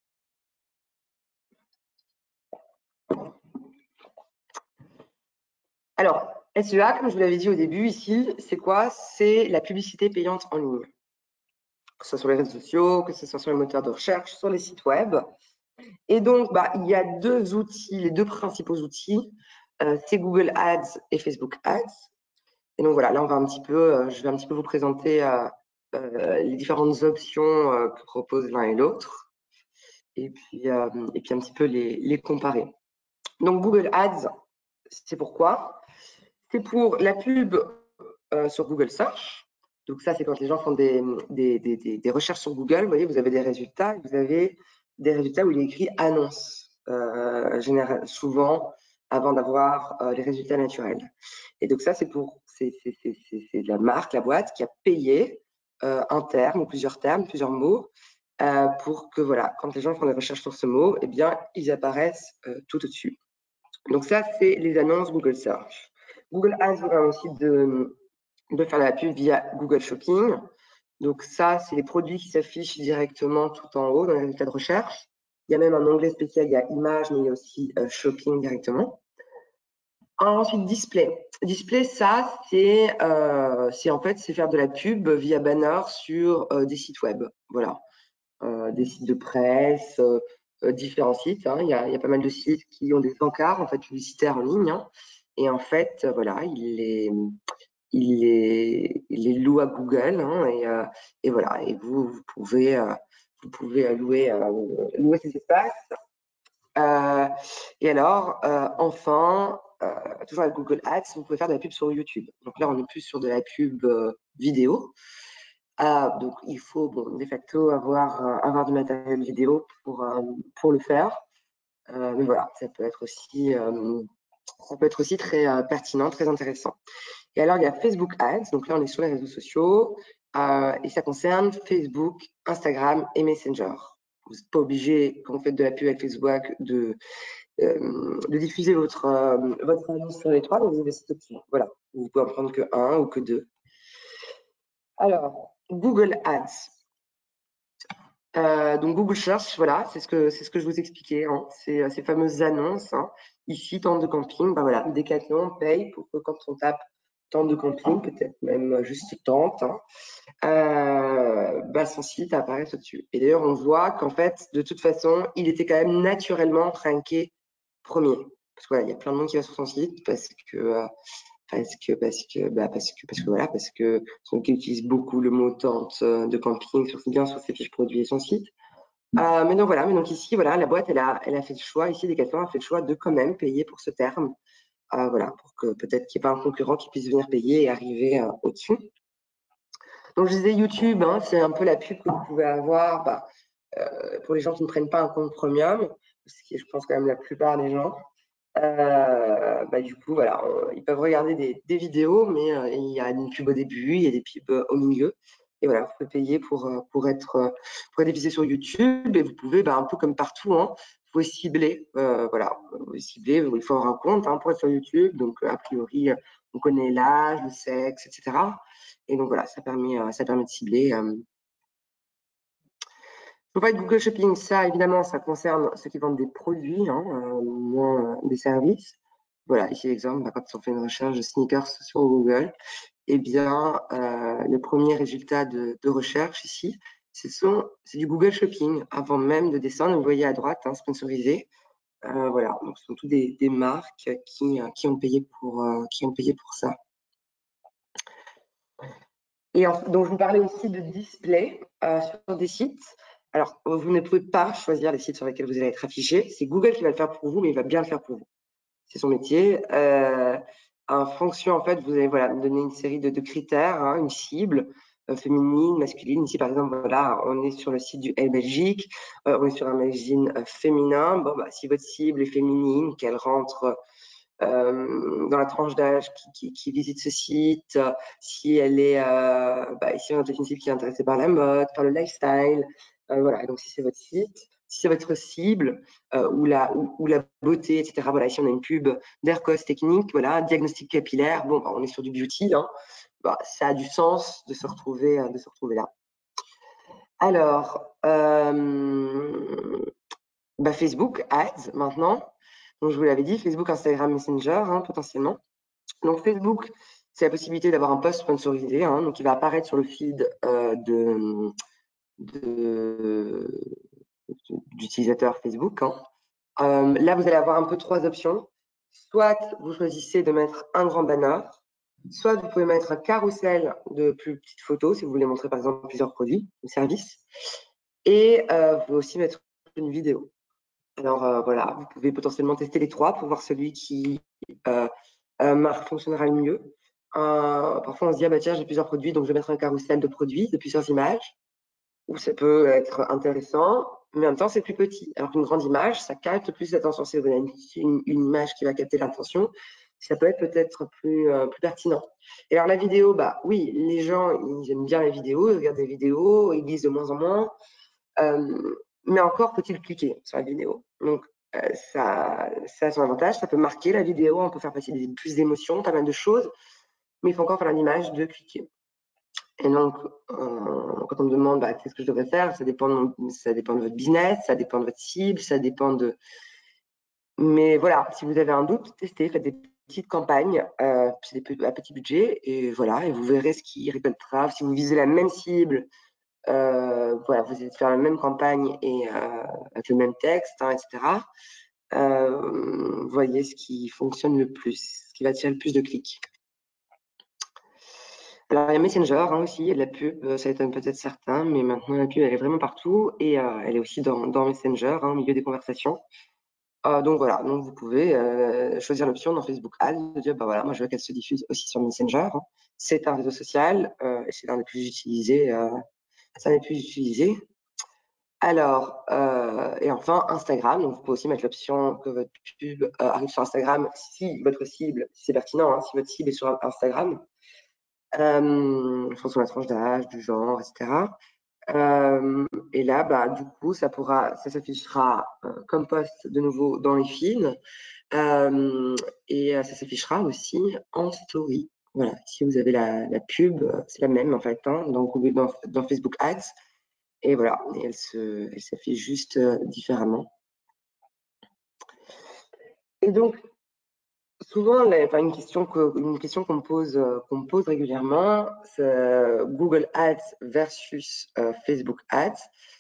Alors, S E A, comme je vous l'avais dit au début ici, c'est quoi? C'est la publicité payante en ligne. Que ce soit sur les réseaux sociaux, que ce soit sur les moteurs de recherche, sur les sites web. Et donc, bah, il y a deux outils, les deux principaux outils, euh, c'est Google Ads et Facebook Ads. Et donc voilà, là, on va un petit peu, euh, je vais un petit peu vous présenter euh, euh, les différentes options euh, que proposent l'un et l'autre, et puis euh, et puis un petit peu les, les comparer. Donc Google Ads, c'est pourquoi? C'est pour la pub euh, sur Google Search. Donc ça, c'est quand les gens font des, des, des, des, recherches sur Google. Vous voyez, vous avez des résultats. Vous avez des résultats où il est écrit annonce, euh, général, souvent avant d'avoir euh, les résultats naturels. Et donc ça, c'est pour c'est la marque, la boîte qui a payé euh, un terme ou plusieurs termes, plusieurs mots, euh, pour que voilà, quand les gens font des recherches sur ce mot, eh bien, ils apparaissent euh, tout au-dessus. Donc ça, c'est les annonces Google Search. Google Ads vous permet aussi de, de faire la pub via Google Shopping. Donc ça, c'est les produits qui s'affichent directement tout en haut dans les résultats de recherche. Il y a même un onglet spécial, il y a images, mais il y a aussi euh, shopping directement. Ensuite, display. Display, ça, c'est euh, en fait, c'est faire de la pub via banner sur euh, des sites web. Voilà. Euh, des sites de presse, euh, euh, différents sites. Hein. Il, y a, il y a pas mal de sites qui ont des encarts en fait, publicitaires en ligne. Hein. Et en fait, euh, voilà, il les, il les, il les loue à Google. Hein, et, euh, et voilà, et vous, vous pouvez, euh, vous pouvez louer, euh, louer ces espaces. Euh, et alors, euh, enfin, euh, toujours avec Google Ads, vous pouvez faire de la pub sur YouTube. Donc là, on est plus sur de la pub euh, vidéo. Euh, donc, il faut, bon, de facto, avoir, euh, avoir du matériel vidéo pour, euh, pour le faire. Euh, mais voilà, ça peut être aussi, euh, ça peut être aussi très euh, pertinent, très intéressant. Et alors, il y a Facebook Ads. Donc là, on est sur les réseaux sociaux euh, et ça concerne Facebook, Instagram et Messenger. Vous n'êtes pas obligé, quand vous faites de la pub avec Facebook, de, euh, de diffuser votre, euh, votre annonce sur les trois, donc vous avez cette option. Voilà, vous pouvez en prendre que un ou que deux. Alors, Google Ads. Euh, donc Google Search, voilà, c'est ce que c'est ce que je vous expliquais, hein. C'est ces fameuses annonces. Hein. Ici, tente de camping, bah voilà, Decathlon paye pour que quand on tape tente de camping, peut-être même juste tente, hein, euh, bah son site apparaît au-dessus. Et d'ailleurs, on voit qu'en fait, de toute façon, il était quand même naturellement ranké premier. Parce que voilà, il y a plein de monde qui va sur son site parce que euh, parce que parce que bah parce que parce que voilà parce que son qui utilise beaucoup le mot tente de camping sur bien sur ses fiches produits et son site. Euh, mais donc voilà, mais donc ici voilà, la boîte elle a elle a fait le choix ici Decathlon a fait le choix de quand même payer pour ce terme. Euh, voilà, pour que peut-être qu'il n'y ait pas un concurrent qui puisse venir payer et arriver euh, au-dessus. Donc je disais YouTube, hein, c'est un peu la pub que vous pouvez avoir bah, euh, pour les gens qui ne prennent pas un compte premium, ce qui est je pense quand même la plupart des gens. Euh, bah, du coup, voilà, on- ils peuvent regarder des, des vidéos, mais euh, il y a une pub au début, il y a des pubs euh, au milieu. Et voilà, vous pouvez payer pour, euh, pour, être, euh, pour être diffusé sur YouTube et vous pouvez, bah, un peu comme partout, hein, vous pouvez cibler. Euh, voilà, vous pouvez cibler, il faut avoir un compte hein, pour être sur YouTube. Donc, euh, a priori, euh, on connaît l'âge, le sexe, et cetera. Et donc, voilà, ça permet, euh, ça permet de cibler. Euh, faut pas être Google Shopping, ça évidemment, ça concerne ceux qui vendent des produits, hein, euh, moins euh, des services. Voilà, ici l'exemple, bah, quand on fait une recherche de sneakers sur Google, eh bien, euh, le premier résultat de, de recherche ici, c'est du Google Shopping, avant même de descendre. Vous voyez à droite, hein, sponsorisé. Euh, voilà, donc ce sont toutes des, des marques qui, euh, qui, ont payé pour, euh, qui ont payé pour ça. Et en, donc, je vous parlais aussi de display euh, sur des sites. Alors, vous ne pouvez pas choisir les sites sur lesquels vous allez être affiché. C'est Google qui va le faire pour vous, mais il va bien le faire pour vous. C'est son métier. Euh, en fonction, en fait, vous allez voilà, me donner une série de, de critères, hein, une cible euh, féminine, masculine. Ici, par exemple, voilà, on est sur le site du Elle Belgique. Euh, on est sur un magazine euh, féminin. Bon, bah, si votre cible est féminine, qu'elle rentre euh, dans la tranche d'âge qui, qui, qui visite ce site, si elle est, euh, bah, ici on a peut-être une cible qui est intéressée par la mode, par le lifestyle, euh, voilà. Donc si c'est votre site, si c'est votre cible euh, ou la ou, ou, la beauté, et cetera. Voilà, ici on a une pub d'Aircos technique, voilà, diagnostic capillaire. Bon, bah, on est sur du beauty, hein. Bah, ça a du sens de se retrouver, de se retrouver là. Alors, euh, bah, Facebook Ads maintenant. Donc, je vous l'avais dit, Facebook, Instagram, Messenger, hein, potentiellement. Donc, Facebook, c'est la possibilité d'avoir un post sponsorisé, hein, donc il va apparaître sur le feed euh, de, de, d'utilisateurs Facebook. Hein. Euh, là, vous allez avoir un peu trois options. Soit vous choisissez de mettre un grand banner, soit vous pouvez mettre un carrousel de plus petites photos si vous voulez montrer par exemple plusieurs produits ou services. Et euh, vous pouvez aussi mettre une vidéo. Alors euh, voilà, vous pouvez potentiellement tester les trois pour voir celui qui euh, euh, marque fonctionnera le mieux. Euh, parfois on se dit ah bah tiens j'ai plusieurs produits donc je vais mettre un carrousel de produits, de plusieurs images, où ça peut être intéressant, mais en même temps c'est plus petit. Alors qu'une grande image, ça capte plus l'attention. Si vous avez une, une, une image qui va capter l'attention, ça peut être peut-être plus, euh, plus pertinent. Et alors la vidéo, bah oui, les gens ils aiment bien les vidéos, ils regardent des vidéos, ils lisent de moins en moins. Euh, mais encore faut-il cliquer sur la vidéo. Donc, euh, ça, ça a son avantage, ça peut marquer la vidéo, on peut faire passer des, plus d'émotions, pas mal de choses, mais il faut encore faire l'image de cliquer. Et donc, euh, quand on me demande bah, qu'est-ce que je devrais faire, ça dépend, de, ça dépend de votre business, ça dépend de votre cible, ça dépend de. Mais voilà, si vous avez un doute, testez, faites des petites campagnes euh, à petit budget, et voilà, et vous verrez ce qui récoltera. Si vous visez la même cible, euh, voilà, vous allez faire la même campagne et euh, avec le même texte, hein, et cetera. Euh, voyez ce qui fonctionne le plus, ce qui va attirer le plus de clics. Alors, il y a Messenger hein, aussi, il y a de la pub, ça étonne peut-être certains, mais maintenant la pub elle est vraiment partout et euh, elle est aussi dans, dans Messenger, hein, au milieu des conversations. Euh, donc voilà, donc vous pouvez euh, choisir l'option dans Facebook Ads de dire bah voilà, moi je veux qu'elle se diffuse aussi sur Messenger. C'est un réseau social, euh, c'est l'un des plus utilisés. Euh, c'est l'un des plus utilisés. Alors, euh, et enfin Instagram, donc vous pouvez aussi mettre l'option que votre pub euh, arrive sur Instagram si votre cible, si c'est pertinent, hein, si votre cible est sur Instagram, euh, en fonction de la tranche d'âge, du genre, et cetera. Euh, et là, bah, du coup, ça pourra, ça s'affichera euh, comme post de nouveau dans les feeds. Euh, et euh, ça s'affichera aussi en story. Voilà, si vous avez la, la pub, euh, c'est la même en fait, hein, dans, Google, dans, dans Facebook Ads. Et voilà, et elle se, elle s'affiche juste euh, différemment. Et donc, souvent, la, enfin, une question que, une question qu'on me pose, euh, qu'on me pose régulièrement, c'est euh, Google Ads versus euh, Facebook Ads.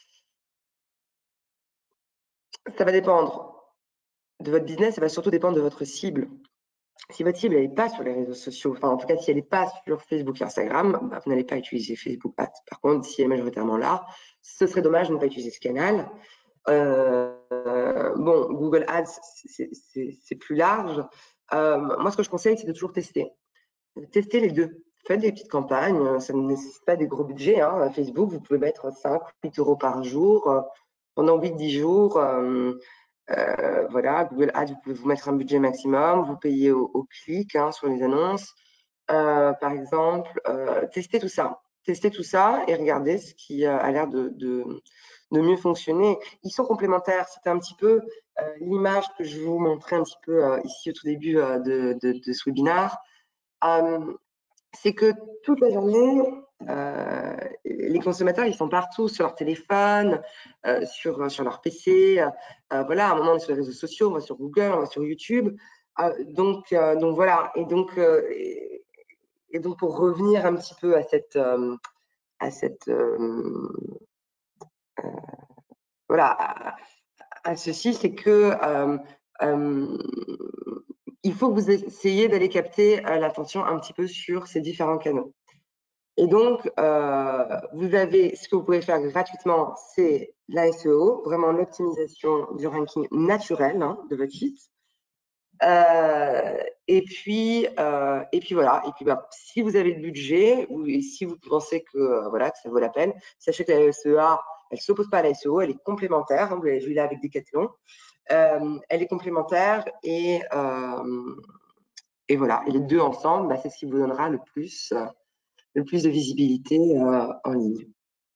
Ça va dépendre de votre business, ça va surtout dépendre de votre cible. Si votre cible n'est pas sur les réseaux sociaux, enfin en tout cas si elle n'est pas sur Facebook et Instagram, bah, vous n'allez pas utiliser Facebook Ads. Par contre, si elle est majoritairement là, ce serait dommage de ne pas utiliser ce canal. Euh, bon, Google Ads, c'est plus large. Euh, moi, ce que je conseille, c'est de toujours tester. Testez les deux. Faites des petites campagnes, ça ne nécessite pas des gros budgets. Hein. Facebook, vous pouvez mettre cinq, huit euros par jour euh, pendant huit dix jours. Euh, euh, voilà, Google Ads, vous pouvez vous mettre un budget maximum, vous payez au, au clic hein, sur les annonces. Euh, par exemple, euh, testez tout ça. Testez tout ça et regardez ce qui euh, a l'air de, de, de mieux fonctionner. Ils sont complémentaires. C'était un petit peu euh, l'image que je vous montrais un petit peu euh, ici au tout début euh, de, de, de ce webinaire. Euh, c'est que toute la journée, euh, les consommateurs, ils sont partout sur leur téléphone, euh, sur, sur leur P C. Euh, voilà, à un moment, on est sur les réseaux sociaux, on va sur Google, on va sur YouTube. Euh, donc, euh, donc voilà. Et donc, euh, et, et donc, pour revenir un petit peu à cette, euh, à cette, euh, euh, voilà, à, à ceci, c'est que euh, euh, il faut que vous essayiez d'aller capter euh, l'attention un petit peu sur ces différents canaux. Et donc, euh, vous avez ce que vous pouvez faire gratuitement, c'est la S E O, vraiment l'optimisation du ranking naturel hein, de votre site. Euh, et puis, euh, et puis voilà. Et puis, bah, si vous avez le budget ou et si vous pensez que euh, voilà que ça vaut la peine, sachez que la S E A, elle s'oppose pas à la S E O, elle est complémentaire. Hein, vous l'avez vu là avec Decathlon. Euh, elle est complémentaire et euh, et voilà. Et les deux ensemble, bah, c'est ce qui vous donnera le plus euh, le plus de visibilité euh, en ligne.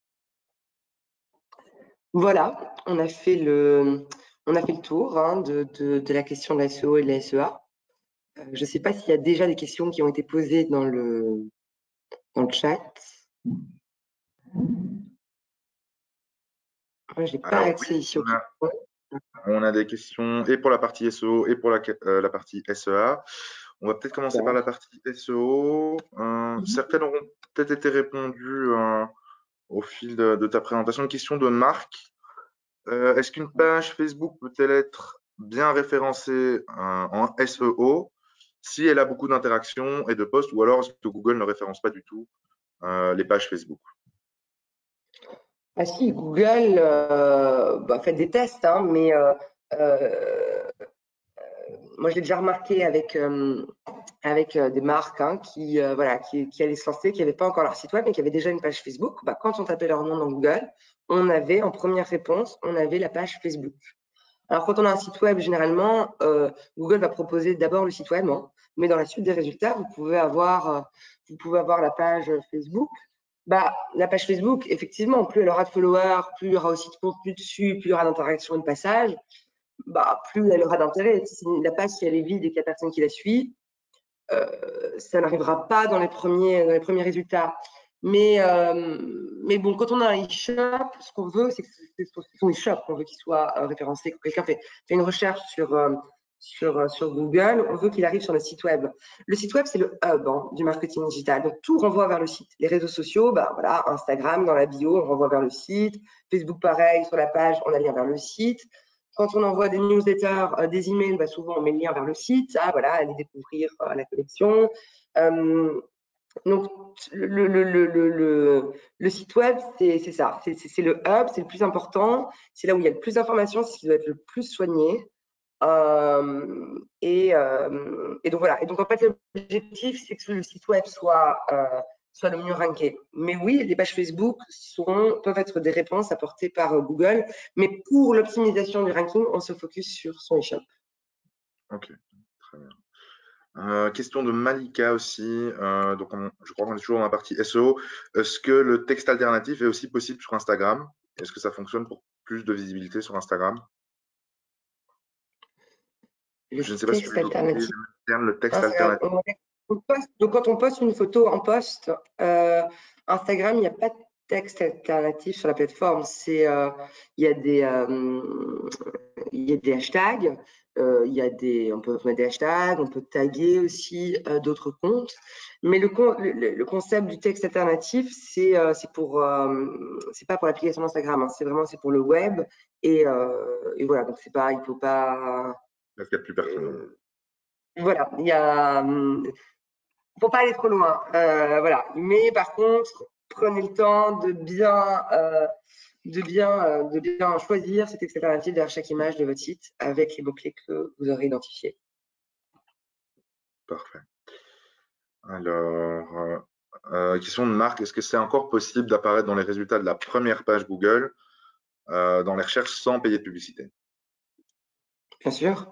Voilà, on a fait le, on a fait le tour hein, de, de, de la question de la S E O et de la S E A. Euh, je ne sais pas s'il y a déjà des questions qui ont été posées dans le, dans le chat. Moi, je n'ai pas Alors accès oui, ici au on a, questions. on a des questions et pour la partie S E O et pour la, euh, la partie S E A. On va peut-être commencer par la partie S E O. Euh, certaines auront peut-être été répondues euh, au fil de, de ta présentation. Une question de Marc. Euh, est-ce qu'une page Facebook peut-elle être bien référencée euh, en S E O si elle a beaucoup d'interactions et de posts, ou alors est-ce que Google ne référence pas du tout euh, les pages Facebook? Ah si, Google, euh, bah, faites des tests, hein, mais euh, euh, moi, je l'ai déjà remarqué avec, euh, avec euh, des marques hein, qui, euh, voilà, qui, qui allaient se lancer, qui n'avaient pas encore leur site web, mais qui avaient déjà une page Facebook. Bah, quand on tapait leur nom dans Google, on avait en première réponse, on avait la page Facebook. Alors, quand on a un site web, généralement, euh, Google va proposer d'abord le site web, hein, mais dans la suite des résultats, vous pouvez avoir, euh, vous pouvez avoir la page Facebook. Bah, la page Facebook, effectivement, plus elle aura de followers, plus il y aura aussi de contenu dessus, plus il y aura d'interactions et de passages, bah, plus elle aura d'intérêt. Si la page, si elle est vide et qu'il n'y a personne qui la suit, euh, ça n'arrivera pas dans les premiers, dans les premiers résultats. Mais, euh, mais bon, quand on a un e-shop, ce qu'on veut, c'est que c'est son e-shop qu'on veut qu'il soit euh, référencé. Quand quelqu'un fait, fait une recherche sur, euh, sur, euh, sur Google, on veut qu'il arrive sur le site web. Le site web, c'est le hub hein, du marketing digital. Donc, tout renvoie vers le site. Les réseaux sociaux, bah, voilà, Instagram, dans la bio, on renvoie vers le site. Facebook, pareil, sur la page, on a le lien vers le site. Quand on envoie des newsletters, euh, des emails, bah, souvent on met le lien vers le site. Ah, voilà, allez découvrir euh, la collection. Euh, donc, le, le, le, le, le site web, c'est ça. C'est le hub, c'est le plus important. C'est là où il y a le plus d'informations, c'est ce qui doit être le plus soigné. Euh, et, euh, et donc voilà. Et donc en fait, l'objectif, c'est que le site web soit, euh, soit le mieux ranké. Mais oui, les pages Facebook sont, peuvent être des réponses apportées par Google. Mais pour l'optimisation du ranking, on se focus sur son e-shop. Ok, très bien. Euh, question de Malika aussi. Euh, donc, on- je crois qu'on est toujours dans la partie S E O. Est-ce que le texte alternatif est aussi possible sur Instagram? Est-ce que ça fonctionne pour plus de visibilité sur Instagram? Le Je ne sais pas si vous texte utilisez alternatif. le terme le texte Instagram, alternatif. ouais. On poste- donc, quand on poste une photo en post, euh, Instagram, il n'y a pas de texte alternatif sur la plateforme. C'est, euh, il y a des, euh, il y a des hashtags, euh, il y a des, on peut mettre des hashtags, on peut taguer aussi euh, d'autres comptes. Mais le, con- le, le concept du texte alternatif, c'est, euh, c'est pour, euh, c'est pas pour l'application Instagram, hein, c'est vraiment c'est pour le web. Et, euh, et voilà, donc c'est pas, il faut pas. Est-ce qu'il y a plus pertinent? euh, voilà, il y a, hum, faut pas aller trop loin, euh, voilà. Mais par contre, prenez le temps de bien, euh, de bien, euh, de bien choisir cet texte alternatif derrière chaque image de votre site avec les mots-clés que vous aurez identifiés. Parfait. Alors, euh, euh, question de Marc, est-ce que c'est encore possible d'apparaître dans les résultats de la première page Google euh, dans les recherches sans payer de publicité? Bien sûr,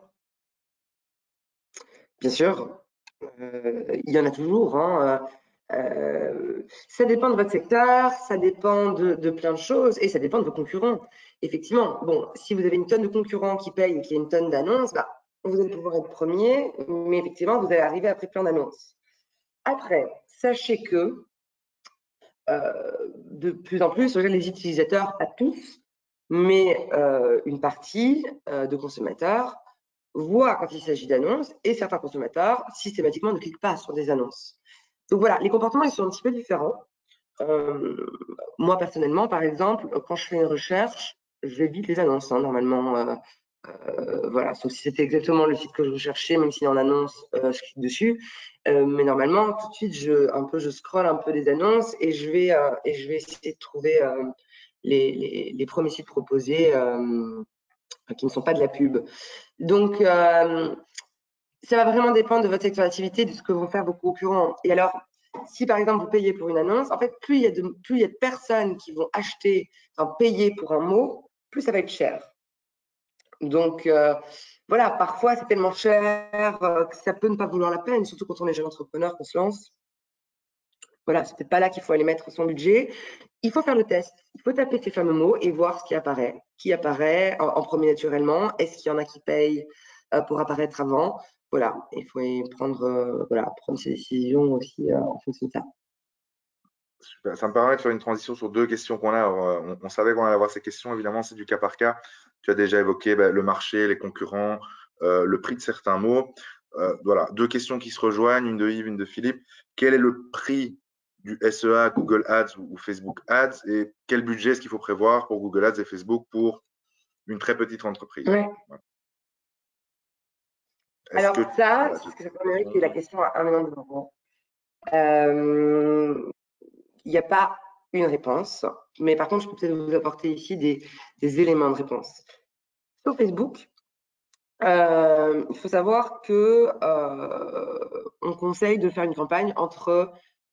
bien sûr, euh, il y en a toujours, hein. Euh, ça dépend de votre secteur, ça dépend de, de plein de choses et ça dépend de vos concurrents. Effectivement, bon, si vous avez une tonne de concurrents qui payent et qu'il y a une tonne d'annonces, bah, vous allez pouvoir être premier, mais effectivement, vous allez arriver après plein d'annonces. Après, sachez que euh, de plus en plus, les utilisateurs, pas tous, mais euh, une partie euh, de consommateurs voient quand il s'agit d'annonces et certains consommateurs systématiquement ne cliquent pas sur des annonces. Donc voilà, les comportements ils sont un petit peu différents. Euh, moi personnellement, par exemple, quand je fais une recherche, j'évite les annonces hein, normalement. Euh, euh, voilà, sauf si c'était exactement le site que je recherchais, même s'il en annonce, euh, je clique dessus. Euh, mais normalement, tout de suite, je, un peu, je scrolle un peu les annonces et je vais, euh, et je vais essayer de trouver euh, les, les, les, premiers sites proposés euh, qui ne sont pas de la pub. Donc, euh, ça va vraiment dépendre de votre secteur d'activité, de ce que vont faire vos concurrents. Et alors, si par exemple vous payez pour une annonce, en fait, plus il y a de, plus il y a de personnes qui vont acheter, enfin payer pour un mot, plus ça va être cher. Donc, euh, voilà, parfois c'est tellement cher euh, que ça peut ne pas valoir la peine, surtout quand on est jeune entrepreneur qu'on se lance. Voilà, c'est peut-être pas là qu'il faut aller mettre son budget. Il faut faire le test. Il faut taper ces fameux mots et voir ce qui apparaît. Qui apparaît en, en premier naturellement? Est-ce qu'il y en a qui payent euh, pour apparaître avant? Voilà, il faut y prendre, euh, voilà, prendre ses décisions aussi euh, en fonction de ça. Super. Ça me permet de faire une transition sur deux questions qu'on a. Alors, euh, on, on savait qu'on allait avoir ces questions. Évidemment, c'est du cas par cas. Tu as déjà évoqué ben, le marché, les concurrents, euh, le prix de certains mots. Euh, voilà, deux questions qui se rejoignent, une de Yves, une de Philippe. Quel est le prix du S E A, Google Ads ou, ou Facebook Ads et quel budget est-ce qu'il faut prévoir pour Google Ads et Facebook pour une très petite entreprise? Ouais. Voilà. Est-ce Alors que ça, voilà, c'est c'est la question à un million d'euros. Euh, Il n'y a pas une réponse, mais par contre, je peux peut-être vous apporter ici des, des éléments de réponse. Sur Facebook, euh, il faut savoir que euh, on conseille de faire une campagne entre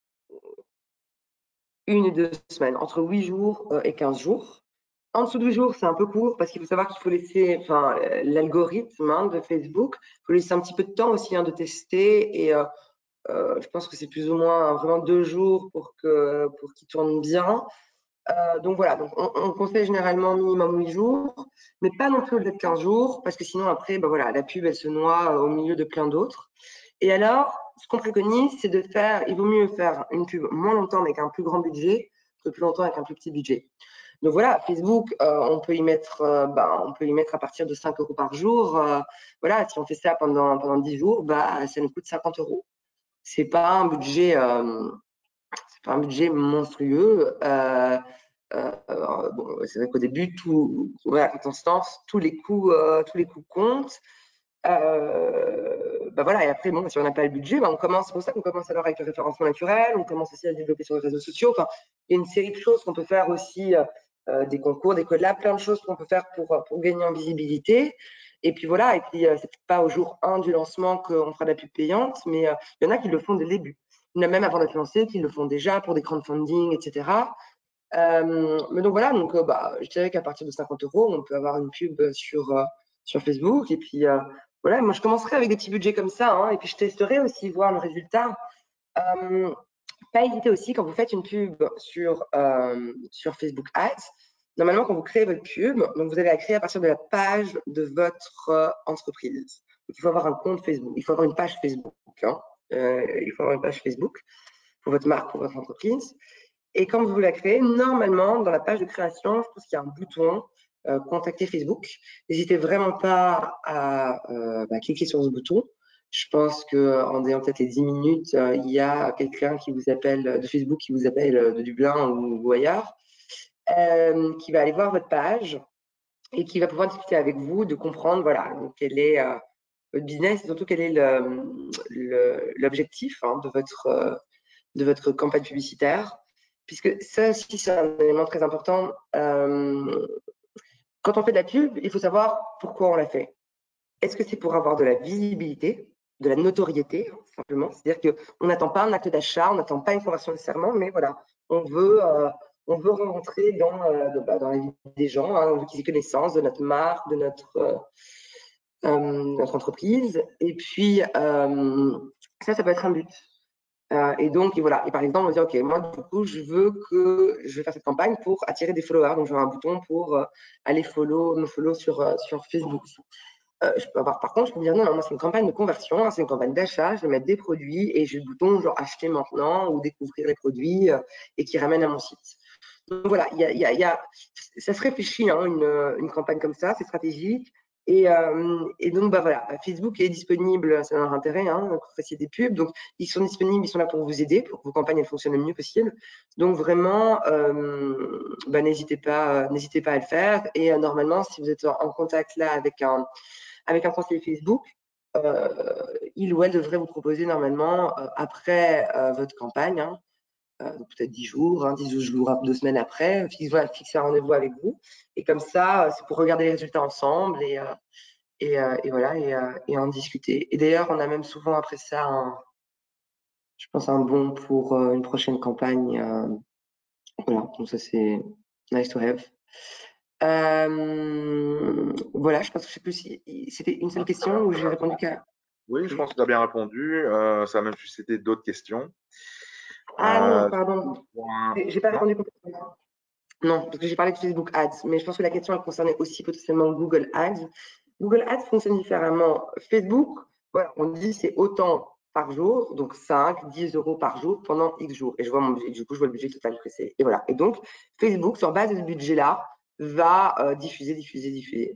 une et deux semaines, entre huit jours euh, et quinze jours. En dessous de huit jours, c'est un peu court parce qu'il faut savoir qu'il faut laisser, enfin, l'algorithme hein, de Facebook, il faut laisser un petit peu de temps aussi hein, de tester et euh, euh, je pense que c'est plus ou moins hein, vraiment deux jours pour que pour qu'il tourne bien. Euh, donc voilà, donc on, on, conseille généralement minimum huit jours, mais pas non plus au-delà de quinze jours, parce que sinon après, ben voilà, la pub elle se noie au milieu de plein d'autres. Et alors, ce qu'on préconise, c'est de faire, il vaut mieux faire une pub moins longtemps mais avec un plus grand budget que plus longtemps avec un plus petit budget. Donc voilà, Facebook, euh, on peut y mettre, euh, ben, on peut y mettre à partir de cinq euros par jour. Euh, voilà, si on fait ça pendant pendant dix jours, bah ça nous coûte cinquante euros. C'est pas un budget, euh, c'est pas un budget monstrueux. Euh, euh, bon, c'est vrai qu'au début, tout, voilà, quand on se lance, tous les coûts, euh, tous les coûts comptent. Euh, bah voilà, et après, bon, si on n'a pas le budget, bah on commence, c'est pour ça qu'on commence alors avec le référencement naturel, on commence aussi à se développer sur les réseaux sociaux. Enfin, il y a une série de choses qu'on peut faire aussi, euh, des concours, des collabs, plein de choses qu'on peut faire pour, pour gagner en visibilité. Et puis voilà, et puis euh, c'est pas au jour un du lancement qu'on fera de la pub payante, mais euh, il y en a qui le font dès le début. Il y en a même avant d'être lancé qui le font déjà pour des crowdfunding, et cetera. Euh, mais donc voilà, donc euh, bah, je dirais qu'à partir de cinquante euros, on peut avoir une pub sur, euh, sur Facebook. Et puis euh, voilà, moi je commencerai avec des petits budgets comme ça, hein, et puis je testerai aussi, voir le résultat. Euh, pas hésiter aussi quand vous faites une pub sur, euh, sur Facebook Ads. Normalement, quand vous créez votre pub, donc vous allez la créer à partir de la page de votre euh, entreprise. Donc, il faut avoir un compte Facebook, il faut avoir une page Facebook. Hein. Euh, il faut avoir une page Facebook pour votre marque, pour votre entreprise. Et quand vous la créez, normalement, dans la page de création, je pense qu'il y a un bouton euh, contacter Facebook. N'hésitez vraiment pas à euh, bah, cliquer sur ce bouton. Je pense qu'en ayant peut-être les dix minutes, euh, il y a quelqu'un qui vous appelle de Facebook, qui vous appelle de Dublin ou, ou ailleurs, euh, qui va aller voir votre page et qui va pouvoir discuter avec vous, de comprendre voilà, donc, quel est euh, votre business et surtout quel est l'objectif hein, de, votre, euh, de votre campagne publicitaire. Puisque ça aussi, c'est un élément très important. Euh, quand on fait de la pub, il faut savoir pourquoi on la fait. Est-ce que c'est pour avoir de la visibilité, de la notoriété, simplement? C'est-à-dire qu'on n'attend pas un acte d'achat, on n'attend pas une conversion nécessairement, mais voilà, on veut, euh, on veut rentrer dans, euh, de, bah, dans la vie des gens, hein, on veut qu'ils aient connaissance de notre marque, de notre, euh, euh, notre entreprise. Et puis, euh, ça, ça peut être un but. Euh, et donc, et voilà. Et par exemple, on va dire, OK, moi, du coup, je veux que je vais faire cette campagne pour attirer des followers. Donc, j'aurai un bouton pour euh, aller follow, me follow sur, euh, sur Facebook. Euh, je peux avoir, par contre, je peux dire, non, non moi, c'est une campagne de conversion, hein, c'est une campagne d'achat. Je vais mettre des produits et j'ai le bouton, genre, acheter maintenant ou découvrir les produits euh, et qui ramène à mon site. Donc, voilà, y a, y a, y a, ça se réfléchit, hein, une, une campagne comme ça, c'est stratégique. Et, euh, et, donc, bah voilà, Facebook est disponible, c'est leur intérêt, hein, que vous fassiez des pubs. Donc, ils sont disponibles, ils sont là pour vous aider, pour que vos campagnes elles fonctionnent le mieux possible. Donc, vraiment, euh, bah, n'hésitez pas, n'hésitez pas à le faire. Et euh, normalement, si vous êtes en contact là avec un, avec un conseiller Facebook, euh, il ou elle devrait vous proposer normalement, euh, après euh, votre campagne, hein, euh, peut-être dix jours, hein, dix jours, deux semaines après, fixer, fixer un rendez-vous avec vous. Et comme ça, c'est pour regarder les résultats ensemble et, euh, et, euh, et voilà, et, euh, et en discuter. Et d'ailleurs, on a même souvent après ça, un, je pense, un bon pour euh, une prochaine campagne. Euh, voilà, donc ça c'est nice to have. Euh, voilà, je pense que je sais plus si c'était une seule question ou j'ai répondu qu'à. Oui, je pense que tu as bien répondu. Euh, ça a même suscité d'autres questions. Ah non, Euh, pardon, point- j'ai pas Non? répondu complètement. Non, parce que j'ai parlé de Facebook Ads, mais je pense que la question elle concernait aussi potentiellement Google Ads. Google Ads fonctionne différemment. Facebook, voilà, on dit c'est autant par jour, donc cinq, dix euros par jour pendant X jours. Et je vois mon budget, du coup, je vois le budget total que c'est. Et voilà. Et donc, Facebook, sur base de ce budget-là, va euh, diffuser, diffuser, diffuser.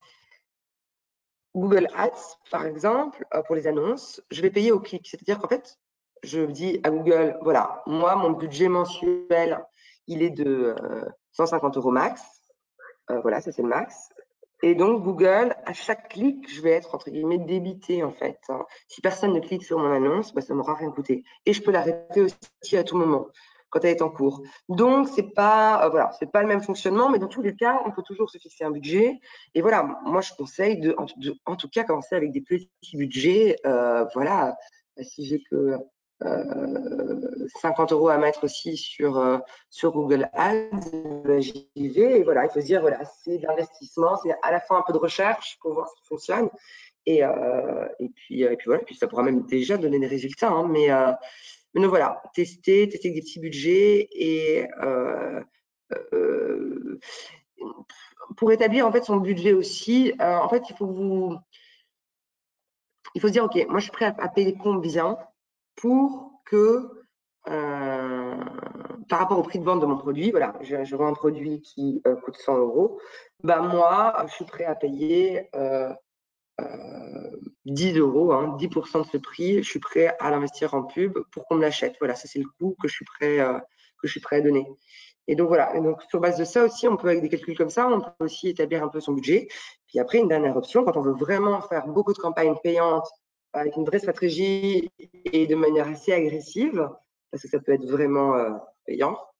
Google Ads, par exemple, euh, pour les annonces, je vais payer au clic. C'est-à-dire qu'en fait, je dis à Google, voilà, moi, mon budget mensuel, il est de euh, cent cinquante euros max. Euh, voilà, ça c'est le max. Et donc, Google, à chaque clic, je vais être, entre guillemets, débité, en fait. Hein. Si personne ne clique sur mon annonce, bah, ça ne m'aura rien coûté. Et je peux l'arrêter aussi à tout moment, quand elle est en cours. Donc, c'est pas, euh, voilà, c'est pas le même fonctionnement, mais dans tous les cas, on peut toujours se fixer un budget. Et voilà, moi, je conseille de, en, de, en tout cas, commencer avec des petits budgets. Euh, voilà, si j'ai que euh, cinquante euros à mettre aussi sur, euh, sur Google Ads, ben, j'y vais. Et voilà, il faut se dire, voilà, c'est de l'investissement, c'est à la fois un peu de recherche pour voir ce qui fonctionne. Et, euh, et, puis, et puis voilà, puis ça pourra même déjà donner des résultats. Hein, mais, euh, mais donc voilà, tester, tester avec des petits budgets et euh, euh, pour établir en fait son budget aussi, euh, en fait, il faut vous, il faut se dire, ok, moi je suis prêt à, à payer combien pour que euh, par rapport au prix de vente de mon produit, voilà, je, je vends un produit qui euh, coûte cent euros, bah moi, je suis prêt à payer euh, euh, dix euros, hein, dix pour cent de ce prix, je suis prêt à l'investir en pub pour qu'on me l'achète. Voilà, ça c'est le coût que je suis prêt, euh, que je suis prêt à donner. Et donc voilà, et donc sur base de ça aussi, on peut avec des calculs comme ça, on peut aussi établir un peu son budget. Puis après, une dernière option, quand on veut vraiment faire beaucoup de campagnes payantes avec une vraie stratégie et de manière assez agressive, parce que ça peut être vraiment euh, payant,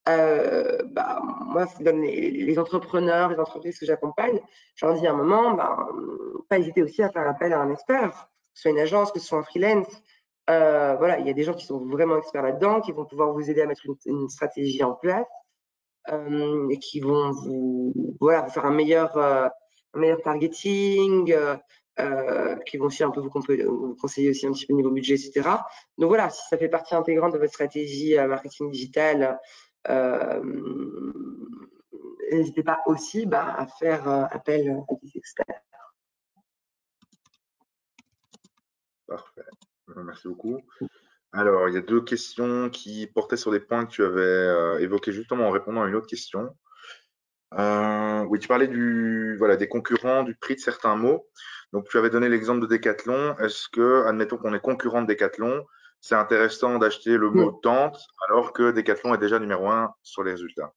euh, bah, moi, dans les, les entrepreneurs, les entreprises que j'accompagne, je leur dis à un moment, bah, pas hésiter aussi à faire appel à un expert, que ce soit une agence, que ce soit un freelance. Euh, voilà, il y a des gens qui sont vraiment experts là-dedans, qui vont pouvoir vous aider à mettre une, une stratégie en place euh, et qui vont vous, voilà, vous faire un meilleur, euh, un meilleur targeting, euh, euh, qui vont aussi un peu vous, vous conseiller aussi un petit peu niveau budget, et cetera. Donc voilà, si ça fait partie intégrante de votre stratégie euh, marketing digital, euh, n'hésitez pas aussi bah, à faire euh, appel à des experts. Parfait. Merci beaucoup. Alors, il y a deux questions qui portaient sur des points que tu avais euh, évoqués justement en répondant à une autre question. Euh, oui, tu parlais du, voilà, des concurrents, du prix de certains mots. Donc, tu avais donné l'exemple de Decathlon. Est-ce que, admettons qu'on est concurrent de Decathlon, c'est intéressant d'acheter le mot Non, tente alors que Decathlon est déjà numéro un sur les résultats?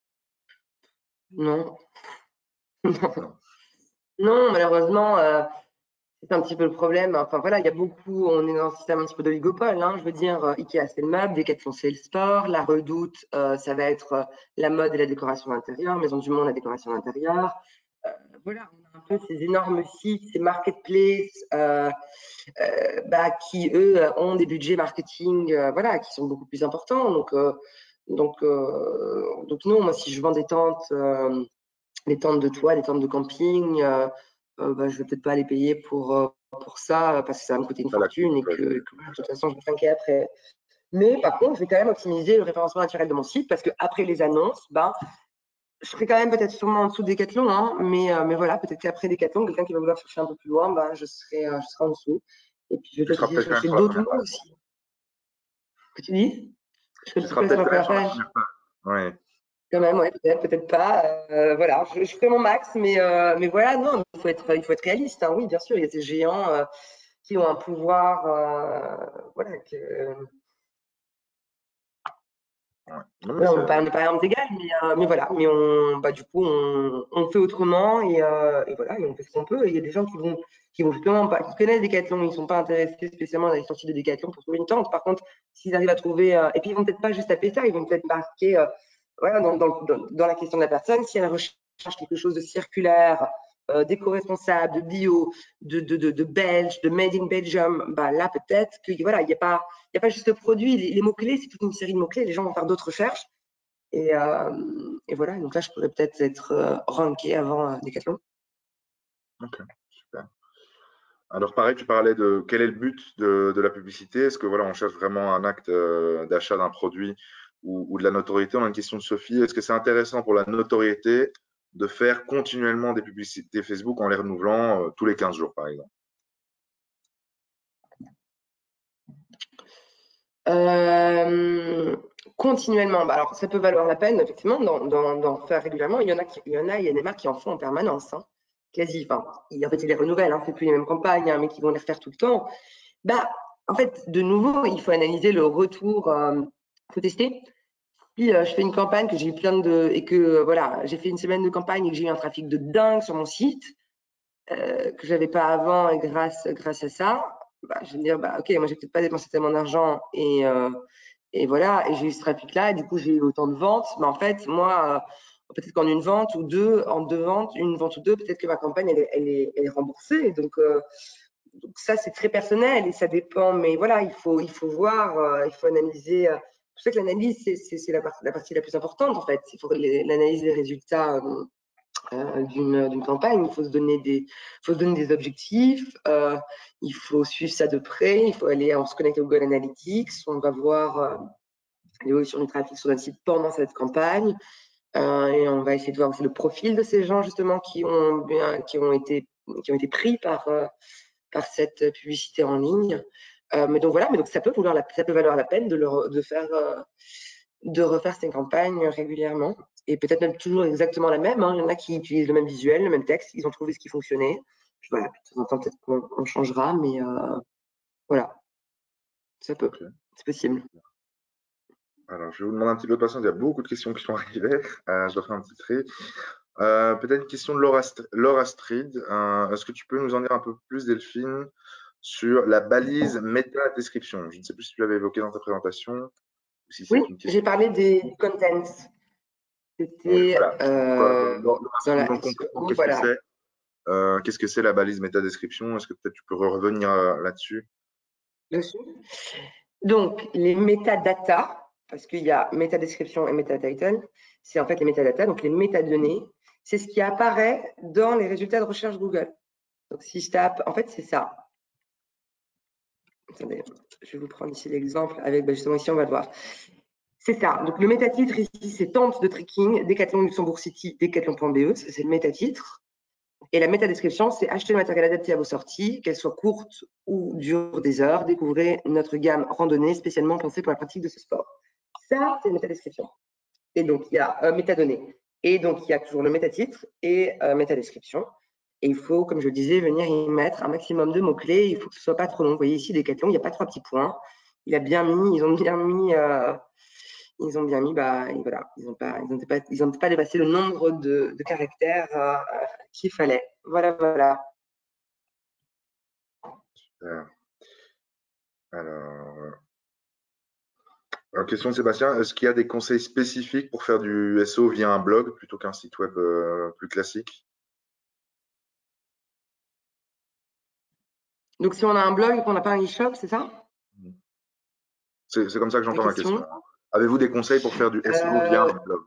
non, Non. non, malheureusement, euh, c'est un petit peu le problème. Enfin voilà, il y a beaucoup, on est dans un système un petit peu d'oligopole. Hein. Je veux dire, euh, Ikea c'est le meuble, Decathlon c'est le sport, la Redoute euh, ça va être euh, la mode et la décoration intérieure, Maison du Monde la décoration intérieure. Euh, voilà, on a un peu ces énormes sites, ces marketplaces euh, euh, bah, qui eux ont des budgets marketing, euh, voilà, qui sont beaucoup plus importants. Donc euh, donc euh, donc non, moi si je vends des tentes. Euh, les tentes de toit, les tentes de camping, euh, euh, bah, je vais peut-être pas les payer pour, euh, pour ça parce que ça va me coûter une Pas la fortune et ouais, que, que, de toute façon je vais trinquer après. Mais par contre, je vais quand même optimiser le référencement naturel de mon site parce que après les annonces, ben, je serai quand même peut-être sûrement en dessous de Decathlon, hein, mais, euh, mais voilà, peut-être qu'après Decathlon, quelqu'un qui va vouloir chercher un peu plus loin, ben, je, serai, euh, je serai en dessous. Et puis je vais tu peut-être seras essayer de peut-être quand même chercher sur la d'autres première mots page. aussi. Que tu dis? Je serai Tu peut-être seras pas sur peut-être la quand même première sur la page. première page. Ouais. Quand même, ouais, peut-être, peut-être pas. Euh, voilà, je, je ferai mon max, mais, euh, mais voilà, non, il faut être, il faut être réaliste. Hein. Oui, bien sûr, il y a ces géants euh, qui ont un pouvoir, euh, voilà, que, Ouais. Non, mais voilà, on c'est n'est pas, on n'est pas à armes égales, mais, euh, mais voilà, mais on, bah, du coup, on, on fait autrement et, euh, et voilà, et on fait ce qu'on peut. Et il y a des gens qui vont, qui vont justement pas, qui connaissent Decathlon, ils sont pas intéressés spécialement dans les sorties de Decathlon pour trouver une tente. Par contre, s'ils arrivent à trouver, euh, et puis ils vont peut-être pas juste taper ça, ils vont peut-être marquer, euh, voilà, dans, dans, dans, dans la question de la personne, si elle recherche quelque chose de circulaire, euh, d'éco-responsable, de bio, de, de, de, de belge, de made in Belgium, bah là peut-être que voilà, il n'y a pas, il y a pas juste le produit, les, les mots-clés, c'est toute une série de mots-clés, les gens vont faire d'autres recherches. Et, euh, et voilà, donc là, je pourrais peut-être être euh, ranké avant euh, Decathlon. ok, super. Alors pareil, tu parlais de quel est le but de, de la publicité? Est-ce que voilà, on cherche vraiment un acte euh, d'achat d'un produit ou, ou de la notoriété? On a une question de Sophie. Est-ce que c'est intéressant pour la notoriété de faire continuellement des publicités Facebook en les renouvelant euh, tous les quinze jours, par exemple? Euh, continuellement, bah alors ça peut valoir la peine, effectivement, d'en, d'en- d'en faire régulièrement. Il y en a, qui, il y en a, il y a des marques qui en font en permanence, hein, quasi. Enfin, en fait, ils les renouvellent, hein, c'est plus les mêmes campagnes, hein, mais qui vont les refaire tout le temps. Bah, en fait, de nouveau, il faut analyser le retour, il faut tester. Puis euh, je fais une campagne que j'ai eu plein de et que euh, voilà, j'ai fait une semaine de campagne et que j'ai eu un trafic de dingue sur mon site euh, que j'avais pas avant et grâce grâce à ça, bah, je vais me dire bah ok, moi j'ai peut-être pas dépensé tellement d'argent et euh, et voilà et j'ai eu ce trafic là et du coup j'ai eu autant de ventes, mais en fait moi euh, peut-être qu'en une vente ou deux, en deux ventes, une vente ou deux, peut-être que ma campagne elle est, elle est, elle est remboursée donc euh, donc ça, c'est très personnel et ça dépend. Mais voilà, il faut, il faut voir, euh, il faut analyser. Euh, c'est pour ça que l'analyse, c'est, c'est, c'est la, partie, la partie la plus importante, en fait. Il faut l'analyse des résultats euh, euh, d'une, d'une campagne. Il faut se donner des, faut se donner des objectifs. Euh, il faut suivre ça de près. Il faut aller, on se connecte à Google Analytics. On va voir euh, l'évolution du trafic sur notre site pendant cette campagne. Euh, et on va essayer de voir aussi le profil de ces gens, justement, qui ont, bien, qui ont, été, qui ont été pris par... Euh, par cette publicité en ligne. Euh, mais donc voilà, mais donc ça peut valoir la, ça peut valoir la peine de, le, de faire, euh, de refaire ces campagnes régulièrement et peut-être même toujours exactement la même. Hein. Il y en a qui utilisent le même visuel, le même texte, ils ont trouvé ce qui fonctionnait. Puis voilà, de temps en temps peut-être qu'on on changera, mais euh, voilà, ça peut, Ok. c'est possible. Alors, je vais vous demander un petit peu de patience. Il y a beaucoup de questions qui sont arrivées. Euh, je dois faire un petit tri. Euh, peut-être une question de Laura, Ast- Laura Astrid. Euh, est-ce que tu peux nous en dire un peu plus, Delphine, sur la balise méta-description? Je ne sais plus si tu l'avais évoqué dans ta présentation. ou si Oui, c'est une question. j'ai parlé des contents. Oui, C'était voilà. euh, Dans, dans- dans la dans concrètement, S E O, qu'est-ce que voilà. c'est? Euh, qu'est-ce que c'est la balise métadescription? Est-ce que peut-être tu peux revenir euh, là-dessus? Dessus. Donc, les métadatas, parce qu'il y a métadescription et métatitle, c'est en fait les métadatas, donc les métadonnées, c'est ce qui apparaît dans les résultats de recherche Google. Donc, si je tape, en fait, c'est ça. Attendez, je vais vous prendre ici l'exemple avec, ben justement, ici, on va le voir. C'est ça. Donc, le métatitre ici, c'est tente de trekking, Decathlon Luxembourg City, decathlon.be, ça c'est le métatitre. Et la métadescription, c'est acheter le matériel adapté à vos sorties, qu'elles soient courtes ou durent des heures. Découvrez notre gamme randonnée spécialement pensée pour la pratique de ce sport. Ça, c'est la métadescription. Et donc, il y a euh, métadonnées. Et donc, il y a toujours le métatitre et euh, métadescription. Et il faut, comme je le disais, venir y mettre un maximum de mots-clés. Il faut que ce soit pas trop long. Vous voyez ici, Decathlon, il n'y a pas trois petits points. Il a bien mis, ils ont bien mis, euh, ils ont bien mis, bah, voilà, ils n'ont pas, ils ont pas, ils ont pas dépassé le nombre de, de caractères euh, qu'il fallait. Voilà, voilà. Euh, Alors, alors, question de Sébastien, est-ce qu'il y a des conseils spécifiques pour faire du S E O via un blog plutôt qu'un site web euh, plus classique? Donc, si on a un blog et qu'on n'a pas un e-shop, c'est ça C'est c'est comme ça que la j'entends ma question, question? hein. Avez-vous des conseils pour faire du S E O via Euh, un blog?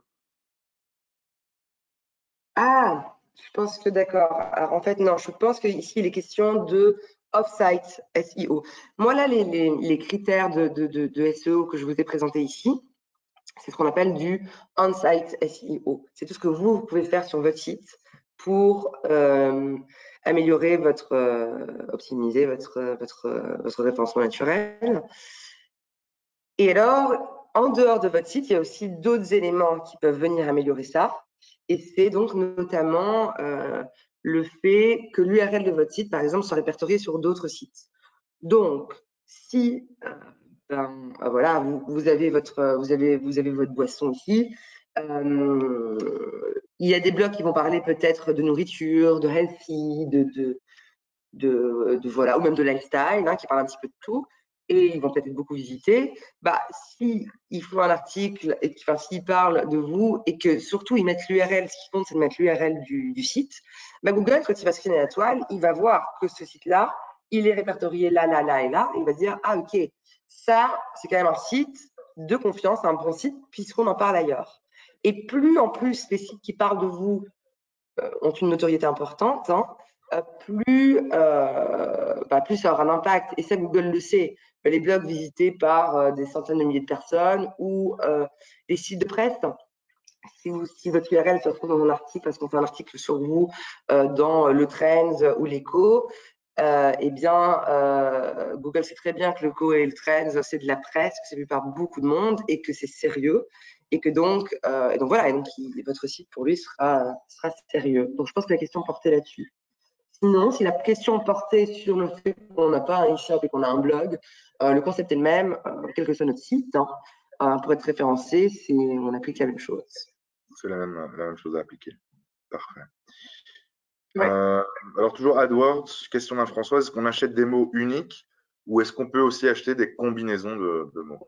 Ah, je pense que d'accord. Alors, en fait, non, je pense qu'ici, il est question de off-site S E O. Moi, là, les, les, les critères de, de, de, de S E O que je vous ai présentés ici, c'est ce qu'on appelle du on-site S E O. C'est tout ce que vous, vous pouvez faire sur votre site pour euh, améliorer votre, euh, optimiser votre, votre, votre référencement naturel. Et alors, en dehors de votre site, il y a aussi d'autres éléments qui peuvent venir améliorer ça. Et c'est donc notamment euh, le fait que l'U R L de votre site, par exemple, soit répertoriée sur d'autres sites. Donc, si euh, ben, voilà, vous, vous, avez votre, vous, avez, vous avez votre boisson ici, euh, il y a des blogs qui vont parler peut-être de nourriture, de healthy, de, de, de, de voilà, ou même de lifestyle, hein, qui parlent un petit peu de tout, et ils vont peut-être être beaucoup visités. Bah, si ils font un article et enfin, s'ils parlent de vous et que surtout ils mettent l'U R L, ce qui compte, c'est de mettre l'U R L du, du site, bah, Google, quand il va screener la toile, il va voir que ce site-là, il est répertorié là, là, là et là, et il va se dire, ah ok, ça, c'est quand même un site de confiance, un bon site, puisqu'on en parle ailleurs. Et plus en plus les sites qui parlent de vous euh, ont une notoriété importante, hein, euh, plus, euh, bah, plus ça aura un impact. Et ça, Google le sait. Les blogs visités par euh, des centaines de milliers de personnes ou euh, les sites de presse. Si, vous, si votre U R L se retrouve dans un article, parce qu'on fait un article sur vous euh, dans le Trends ou l'Echo, euh, eh bien, euh, Google sait très bien que l'Echo et le Trends, c'est de la presse, que c'est vu par beaucoup de monde et que c'est sérieux. Et que donc, euh, et donc voilà, et donc il, votre site pour lui sera, sera sérieux. Donc je pense que la question portait là-dessus. Sinon, si la question portait sur le fait qu'on n'a pas un e-shop et qu'on a un blog, euh, le concept est le même, euh, quel que soit notre site, hein, euh, pour être référencé, c'est, on applique la même chose. C'est la même, la même chose à appliquer. Parfait. Ouais. Euh, alors toujours AdWords, question d'un François, est-ce qu'on achète des mots uniques ou est-ce qu'on peut aussi acheter des combinaisons de, de mots?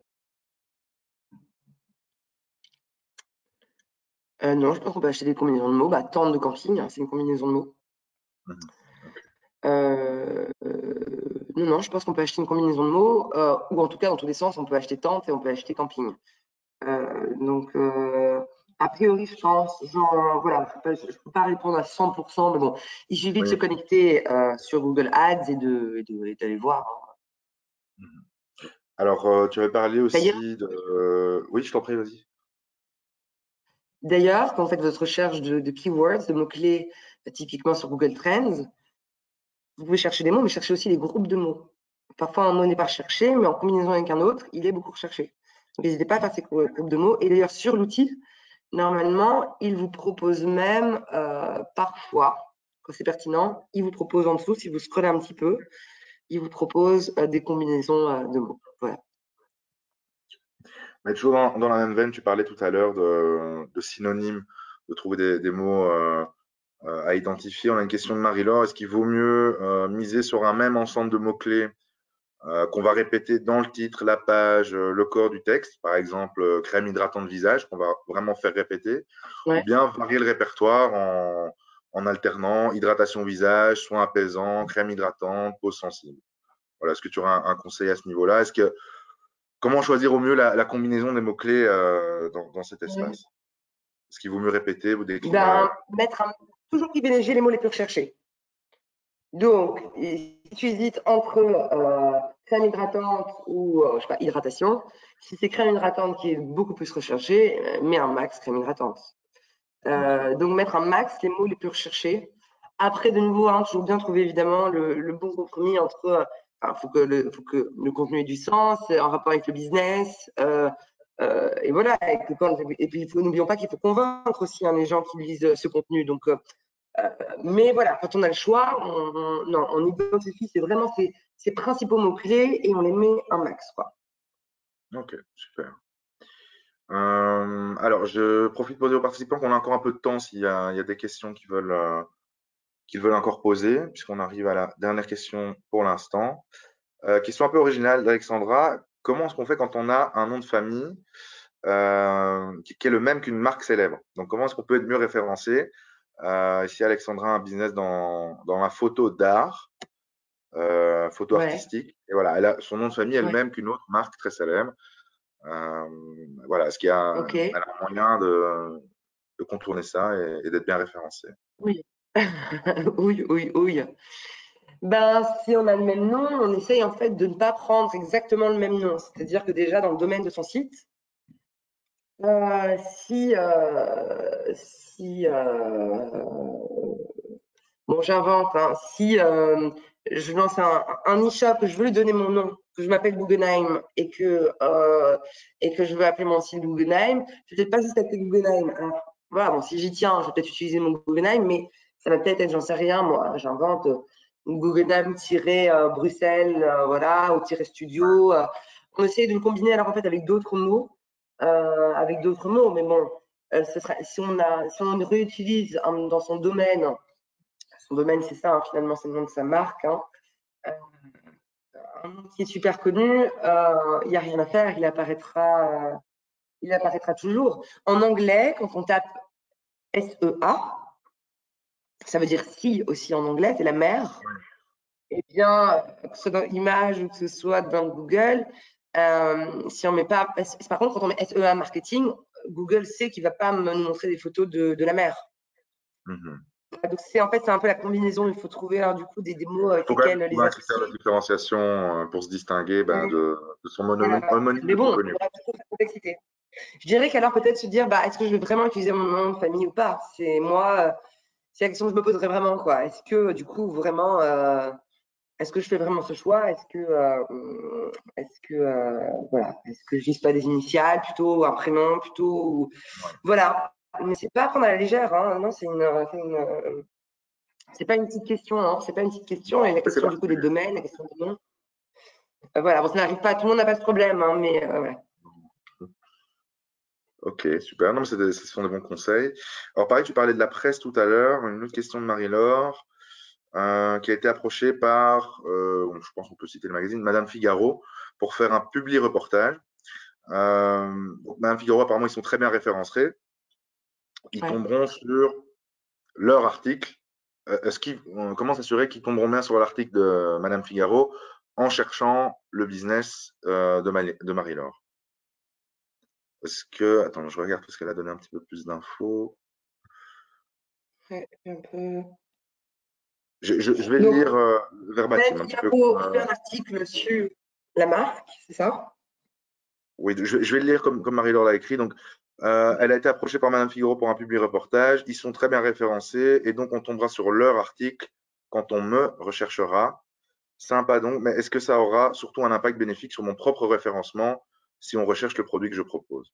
Euh, non, je pense qu'on peut acheter des combinaisons de mots. Bah, tente de camping, hein, c'est une combinaison de mots. Mhm. Okay. Euh, euh, non, non, je pense qu'on peut acheter une combinaison de mots, euh, ou en tout cas, dans tous les sens, on peut acheter tente et on peut acheter camping. Euh, donc, euh, a priori, je pense, genre, voilà, je ne peux, peux pas répondre à cent pour cent, mais bon, il suffit de Oui. se connecter euh, sur Google Ads et d'aller de, de, voir. Hein. Mhm. Alors, euh, tu avais parlé D'ailleurs, aussi de… euh, Oui, je t'en prie, vas-y. d'ailleurs, quand vous faites votre recherche de, de keywords, de mots-clés, typiquement sur Google Trends, vous pouvez chercher des mots, mais chercher aussi les groupes de mots. Parfois, un mot n'est pas recherché, mais en combinaison avec un autre, il est beaucoup recherché. Donc, n'hésitez pas à faire ces groupes de mots. Et d'ailleurs, sur l'outil, normalement, il vous propose même euh, parfois, quand c'est pertinent, il vous propose en dessous, si vous scrollez un petit peu, il vous propose euh, des combinaisons euh, de mots. Voilà. Mais toujours dans, dans la même veine, tu parlais tout à l'heure de, de synonymes, de trouver des, des mots euh, euh, à identifier. On a une question de Marie-Laure. Est-ce qu'il vaut mieux euh, miser sur un même ensemble de mots-clés euh, qu'on va répéter dans le titre, la page, euh, le corps du texte, par exemple euh, crème hydratante de visage, qu'on va vraiment faire répéter, ou Ouais. bien varier le répertoire en, en alternant hydratation visage, soins apaisants, crème hydratante, pose sensible. Voilà, est-ce que tu auras un, un conseil à ce niveau-là? Est-ce que comment choisir au mieux la, la combinaison des mots-clés euh, dans, dans cet Ouais. espace? Est-ce qu'il vaut mieux répéter ou décliner? Ben, mettre un, toujours privilégier les mots les plus recherchés. Donc, si tu hésites entre euh, crème hydratante ou euh, je sais pas, hydratation, si c'est crème hydratante qui est beaucoup plus recherchée, euh, mets un max crème hydratante. Euh, donc, mettre un max les mots les plus recherchés. Après, de nouveau, hein, toujours bien trouver évidemment le, le bon compromis entre. Il euh, faut, que le, faut que le contenu ait du sens, en rapport avec le business. Euh, euh, et voilà. Et, que quand, et puis, n'oublions pas qu'il faut convaincre aussi hein, les gens qui lisent ce contenu. Donc, euh, mais voilà, quand on a le choix, on, on, non, on identifie c'est vraiment ces, ces principaux mots-clés et on les met un max. Quoi. Ok, super. Euh, alors, je profite pour dire aux participants qu'on a encore un peu de temps s'il y a, il y a des questions qu'ils veulent, euh, qu'ils veulent encore poser, puisqu'on arrive à la dernière question pour l'instant. Euh, question un peu originale d'Alexandra. Comment est-ce qu'on fait quand on a un nom de famille euh, qui, qui est le même qu'une marque célèbre? Donc, comment est-ce qu'on peut être mieux référencé? Euh, ici, Alexandra a un business dans, dans la photo d'art, euh, photo Ouais, artistique. Et voilà, elle a son nom de famille est le ouais, même qu'une autre marque très célèbre. Euh, voilà, est-ce qu'il y a, ok. elle a un moyen de, de contourner ça et, et d'être bien référencé? Oui. oui, oui, oui. Ben, si on a le même nom, on essaye en fait de ne pas prendre exactement le même nom. C'est-à-dire que déjà dans le domaine de son site, euh, si, euh, si euh, bon, j'invente, hein, si euh, je lance un, un e-shop, que je veux lui donner mon nom, que je m'appelle Guggenheim et que, euh, et que je veux appeler mon site Guggenheim, je vais peut-être pas juste appeler Guggenheim. Alors, voilà, bon, si j'y tiens, je vais peut-être utiliser mon Guggenheim, mais ça va peut-être être, j'en sais rien, moi, j'invente euh, Guggenheim-Bruxelles, euh, voilà, ou tiret studio. Euh, on essaye de le combiner alors en fait avec d'autres mots, euh, avec d'autres mots, mais bon, euh, ce sera, si on a, si on réutilise um, dans son domaine, son domaine c'est ça, hein, finalement c'est le nom de sa marque, hein, euh, un nom qui est super connu, il euh, n'y a rien à faire, il apparaîtra, euh, il apparaîtra toujours. En anglais, quand on tape S E A, ça veut dire si aussi en anglais, c'est la mer. Eh bien, que ce soit dans l'image ou que ce soit dans Google, euh, si on met pas, par contre, quand on met S E A marketing, Google sait qu'il ne va pas nous montrer des photos de, de la mer. Mhm. Donc c'est en fait c'est un peu la combinaison. Il faut trouver alors, du coup des, des mots Il avec faut quand même lesquels les trouver un critère de associer. différenciation euh, pour se distinguer ben, de, de son Voilà. homonyme, homonyme Mais le plus bon, il connu. y aura toujours cette complexité. Je dirais qu'alors peut-être se dire, bah, est-ce que je vais vraiment utiliser mon nom de famille ou pas? C'est moi, euh, c'est la question que je me poserais vraiment, quoi. Est-ce que du coup vraiment, euh, est-ce que je fais vraiment ce choix? Est-ce que, euh, est-ce que, euh, voilà, est-ce que je vise pas des initiales plutôt, un prénom plutôt, ou... Ouais. voilà. Mais c'est pas à prendre à la légère, hein. Non, c'est une, c'est une, euh, c'est pas une petite question, hein. C'est pas une petite question. Et Non, la mais c'est question du coup des particulier. domaines, la question des noms. Euh, voilà, bon, ça n'arrive pas, tout le monde n'a pas ce problème, hein, mais euh, voilà. Ok, super. Non, mais c'est des- ce sont des bons conseils. Alors, pareil, tu parlais de la presse tout à l'heure. Une autre question de Marie-Laure, euh, qui a été approchée par, euh, bon, je pense qu'on peut citer le magazine, Madame Figaro, pour faire un publi-reportage. Euh, donc, Madame Figaro, apparemment, ils sont très bien référencés. Ils Ouais. tomberont sur leur article. Euh, est-ce qu'ils, euh, comment s'assurer qu'ils tomberont bien sur l'article de Madame Figaro en cherchant le business euh, de, Mali- de Marie-Laure? Est-ce que, attends, je regarde parce qu'elle a donné un petit peu plus d'infos. Ouais, un peu. Je, je- je vais le Donc, lire euh, Madame verbatim, un petit peu Figaro comme, fait euh, un article sur la marque, c'est ça? oui, je, je vais le lire comme, comme Marie-Laure l'a écrit. Donc, euh, elle a été approchée par Madame Figaro pour un public reportage. Ils sont très bien référencés et donc on tombera sur leur article quand on me recherchera. Sympa donc, mais est-ce que ça aura surtout un impact bénéfique sur mon propre référencement si on recherche le produit que je propose?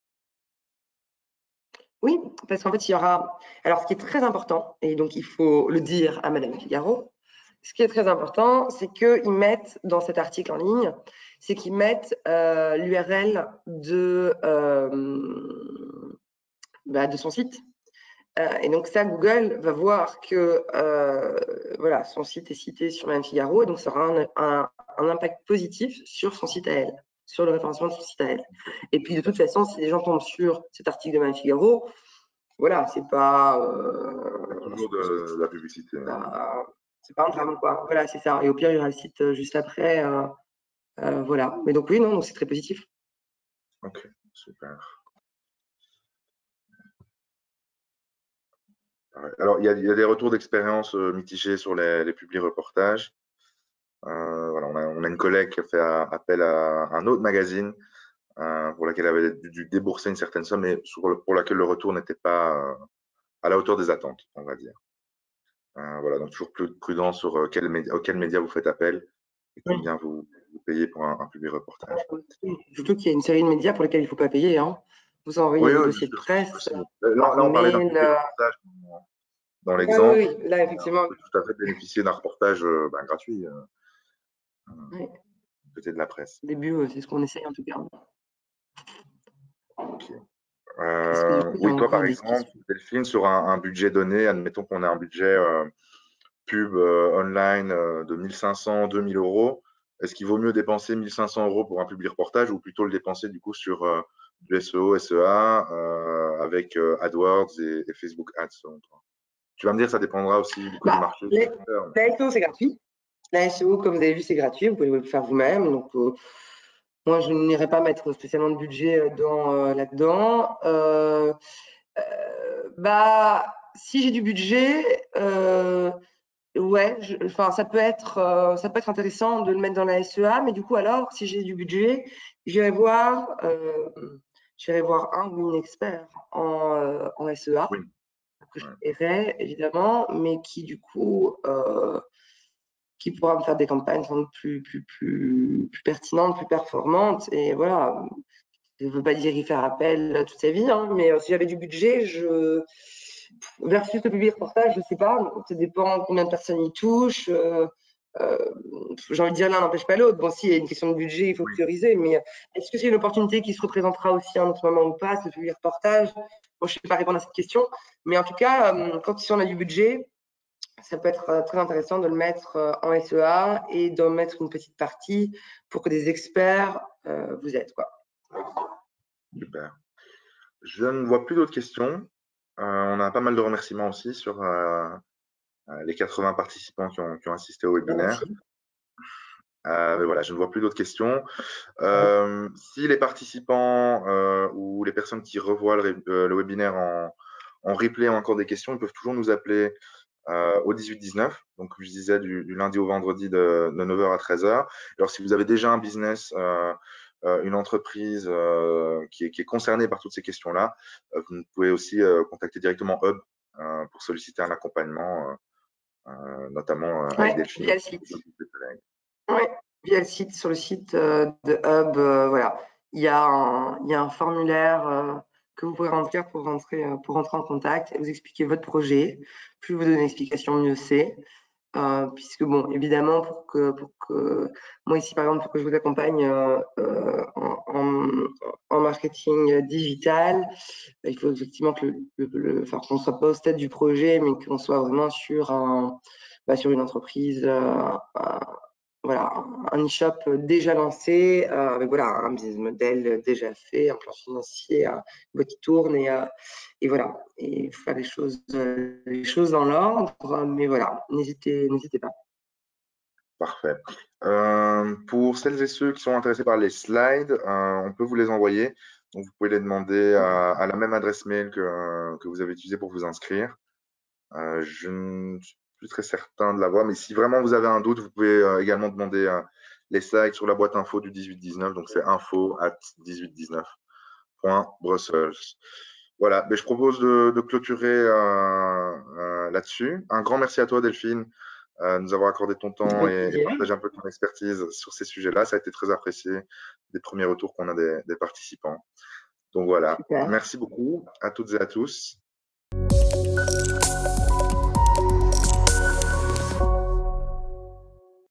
Oui, parce qu'en fait, il y aura. Alors, ce qui est très important, et donc il faut le dire à Madame Figaro, ce qui est très important, c'est qu'ils mettent dans cet article en ligne, c'est qu'ils mettent euh, l'U R L de, euh, bah, de son site. Euh, et donc ça, Google va voir que euh, voilà, son site est cité sur Madame Figaro, et donc ça aura un, un, un impact positif sur son site à elle, sur le référencement de son site à elle. Et puis de toute façon, si les gens tombent sur cet article de Marie Figaro, voilà, c'est pas euh, toujours de, de la publicité. C'est pas un drame, quoi. Voilà, c'est ça. Et au pire, il y aura le site juste après. Euh, euh, voilà. Mais donc oui, non, c'est très positif. Ok, super. Alors, il y a, il y a des retours d'expérience euh, mitigés sur les, les publi-reportages. Euh, voilà, on a, on a une collègue qui a fait euh, appel à un autre magazine euh, pour laquelle elle avait dû, dû débourser une certaine somme, mais sur le- pour laquelle le retour n'était pas euh, à la hauteur des attentes, on va dire. Euh, voilà, donc toujours plus prudent sur euh, quel média, auquel média vous faites appel et Oui. combien vous, vous payez pour un, un publi-reportage. Surtout qu'il y a une série de médias pour lesquels il ne faut pas payer. Hein. Vous envoyez Oui, vos oui, dossiers de bien sûr, presse, aussi. Là, par là, on parlait d'un mail. Euh... publi-reportage dans, dans Ah, l'exemple. oui, oui, là, effectivement. On peut tout à fait bénéficier d'un reportage euh, ben, gratuit. Euh, Oui. Côté de la presse. Au début, c'est ce qu'on essaye en tout cas. Ok. Parce que du Euh, coup, il y a oui, toi, encore par des exemple, questions. Delphine, sur un, un budget donné, admettons qu'on ait un budget euh, pub euh, online euh, de mille cinq cents, deux mille euros. Est-ce qu'il vaut mieux dépenser mille cinq cents euros pour un public reportage ou plutôt le dépenser du coup sur euh, du S E O, S E A euh, avec euh, AdWords et, et Facebook Ads selon toi? Tu vas me dire, ça dépendra aussi du coût du Bah, marché. la S E O, c'est gratuit. La S E O, comme vous avez vu, c'est gratuit. Vous pouvez le faire vous-même. Donc, euh, moi, je n'irai pas mettre spécialement de budget dans, euh, là-dedans. Euh, euh, bah, si j'ai du budget, euh, ouais, je, enfin, ça peut être, euh, ça peut être intéressant de le mettre dans la S E A, mais du coup, alors, si j'ai du budget, j'irai voir, euh, j'irai voir un ou une expert en, euh, en S E A, Oui. que je Ouais. paierai évidemment, mais qui du coup, euh, qui pourra me faire des campagnes sans doute plus, plus, plus, plus pertinentes, plus performantes. Et voilà, je ne veux pas dire y faire appel toute sa vie, hein, mais euh, si j'avais du budget, je versus le public reportage, je sais pas, ça dépend combien de personnes y touchent. Euh, euh, j'ai envie de dire l'un n'empêche pas l'autre. Bon, si, il y a une question de budget, il faut Oui. prioriser, mais est-ce que c'est une opportunité qui se représentera aussi à un autre moment ou pas, ce public reportage? Bon, je ne sais pas répondre à cette question, mais en tout cas, euh, quand si on a du budget, ça peut être euh, très intéressant de le mettre euh, en S E A et d'en mettre une petite partie pour que des experts euh, vous aident, quoi. Super. Je ne vois plus d'autres questions. Euh, on a pas mal de remerciements aussi sur euh, les quatre-vingts participants qui ont, qui ont assisté au webinaire. Merci. Euh, mais voilà, je ne vois plus d'autres questions. Euh, si les participants euh, ou les personnes qui revoient le, euh, le webinaire en, en replay ont encore des questions, ils peuvent toujours nous appeler euh, au dix-huit dix-neuf. Donc, je disais, du, du lundi au vendredi de, de neuf heures à treize heures. Alors, si vous avez déjà un business, euh, euh, une entreprise euh, qui, est, qui est concernée par toutes ces questions-là, euh, vous pouvez aussi euh, contacter directement Hub euh, pour solliciter un accompagnement, euh, euh, notamment euh, avec Ouais, Delphine. via le site. Oui, via le site, sur le site euh, de Hub, euh, voilà. Il y, a un, il y a un formulaire euh, que vous pouvez remplir pour rentrer, euh, pour rentrer en contact et vous expliquer votre projet. Plus vous donnez l'explication, mieux c'est. Euh, puisque, bon, évidemment, pour que, pour que moi ici, par exemple, pour que je vous accompagne euh, euh, en, en, en marketing digital, il faut effectivement que le, le, le, enfin, qu'on ne soit pas au stade du projet, mais qu'on soit vraiment sur, un, bah, sur une entreprise, euh, un, voilà, un e-shop déjà lancé, euh, avec voilà, un business model déjà fait, un plan financier euh, qui tourne et, euh, et voilà, et il faut faire les choses, euh, les choses dans l'ordre, mais voilà, n'hésitez, n'hésitez pas. Parfait. Euh, pour celles et ceux qui sont intéressés par les slides, euh, on peut vous les envoyer. Donc, vous pouvez les demander à, à la même adresse mail que, que vous avez utilisée pour vous inscrire. Euh, je ne suis plus très certain de l'avoir, mais si vraiment vous avez un doute, vous pouvez euh, également demander euh, les slides sur la boîte info du dix-huit dix-neuf. Donc, c'est info at dix-huit dix-neuf point brussels. Voilà, mais je propose de, de clôturer euh, euh, là-dessus. Un grand merci à toi, Delphine, euh, de nous avoir accordé ton temps et, et partagé un peu ton expertise sur ces sujets-là. Ça a été très apprécié des premiers retours qu'on a des, des participants. Donc voilà, Super. merci beaucoup à toutes et à tous.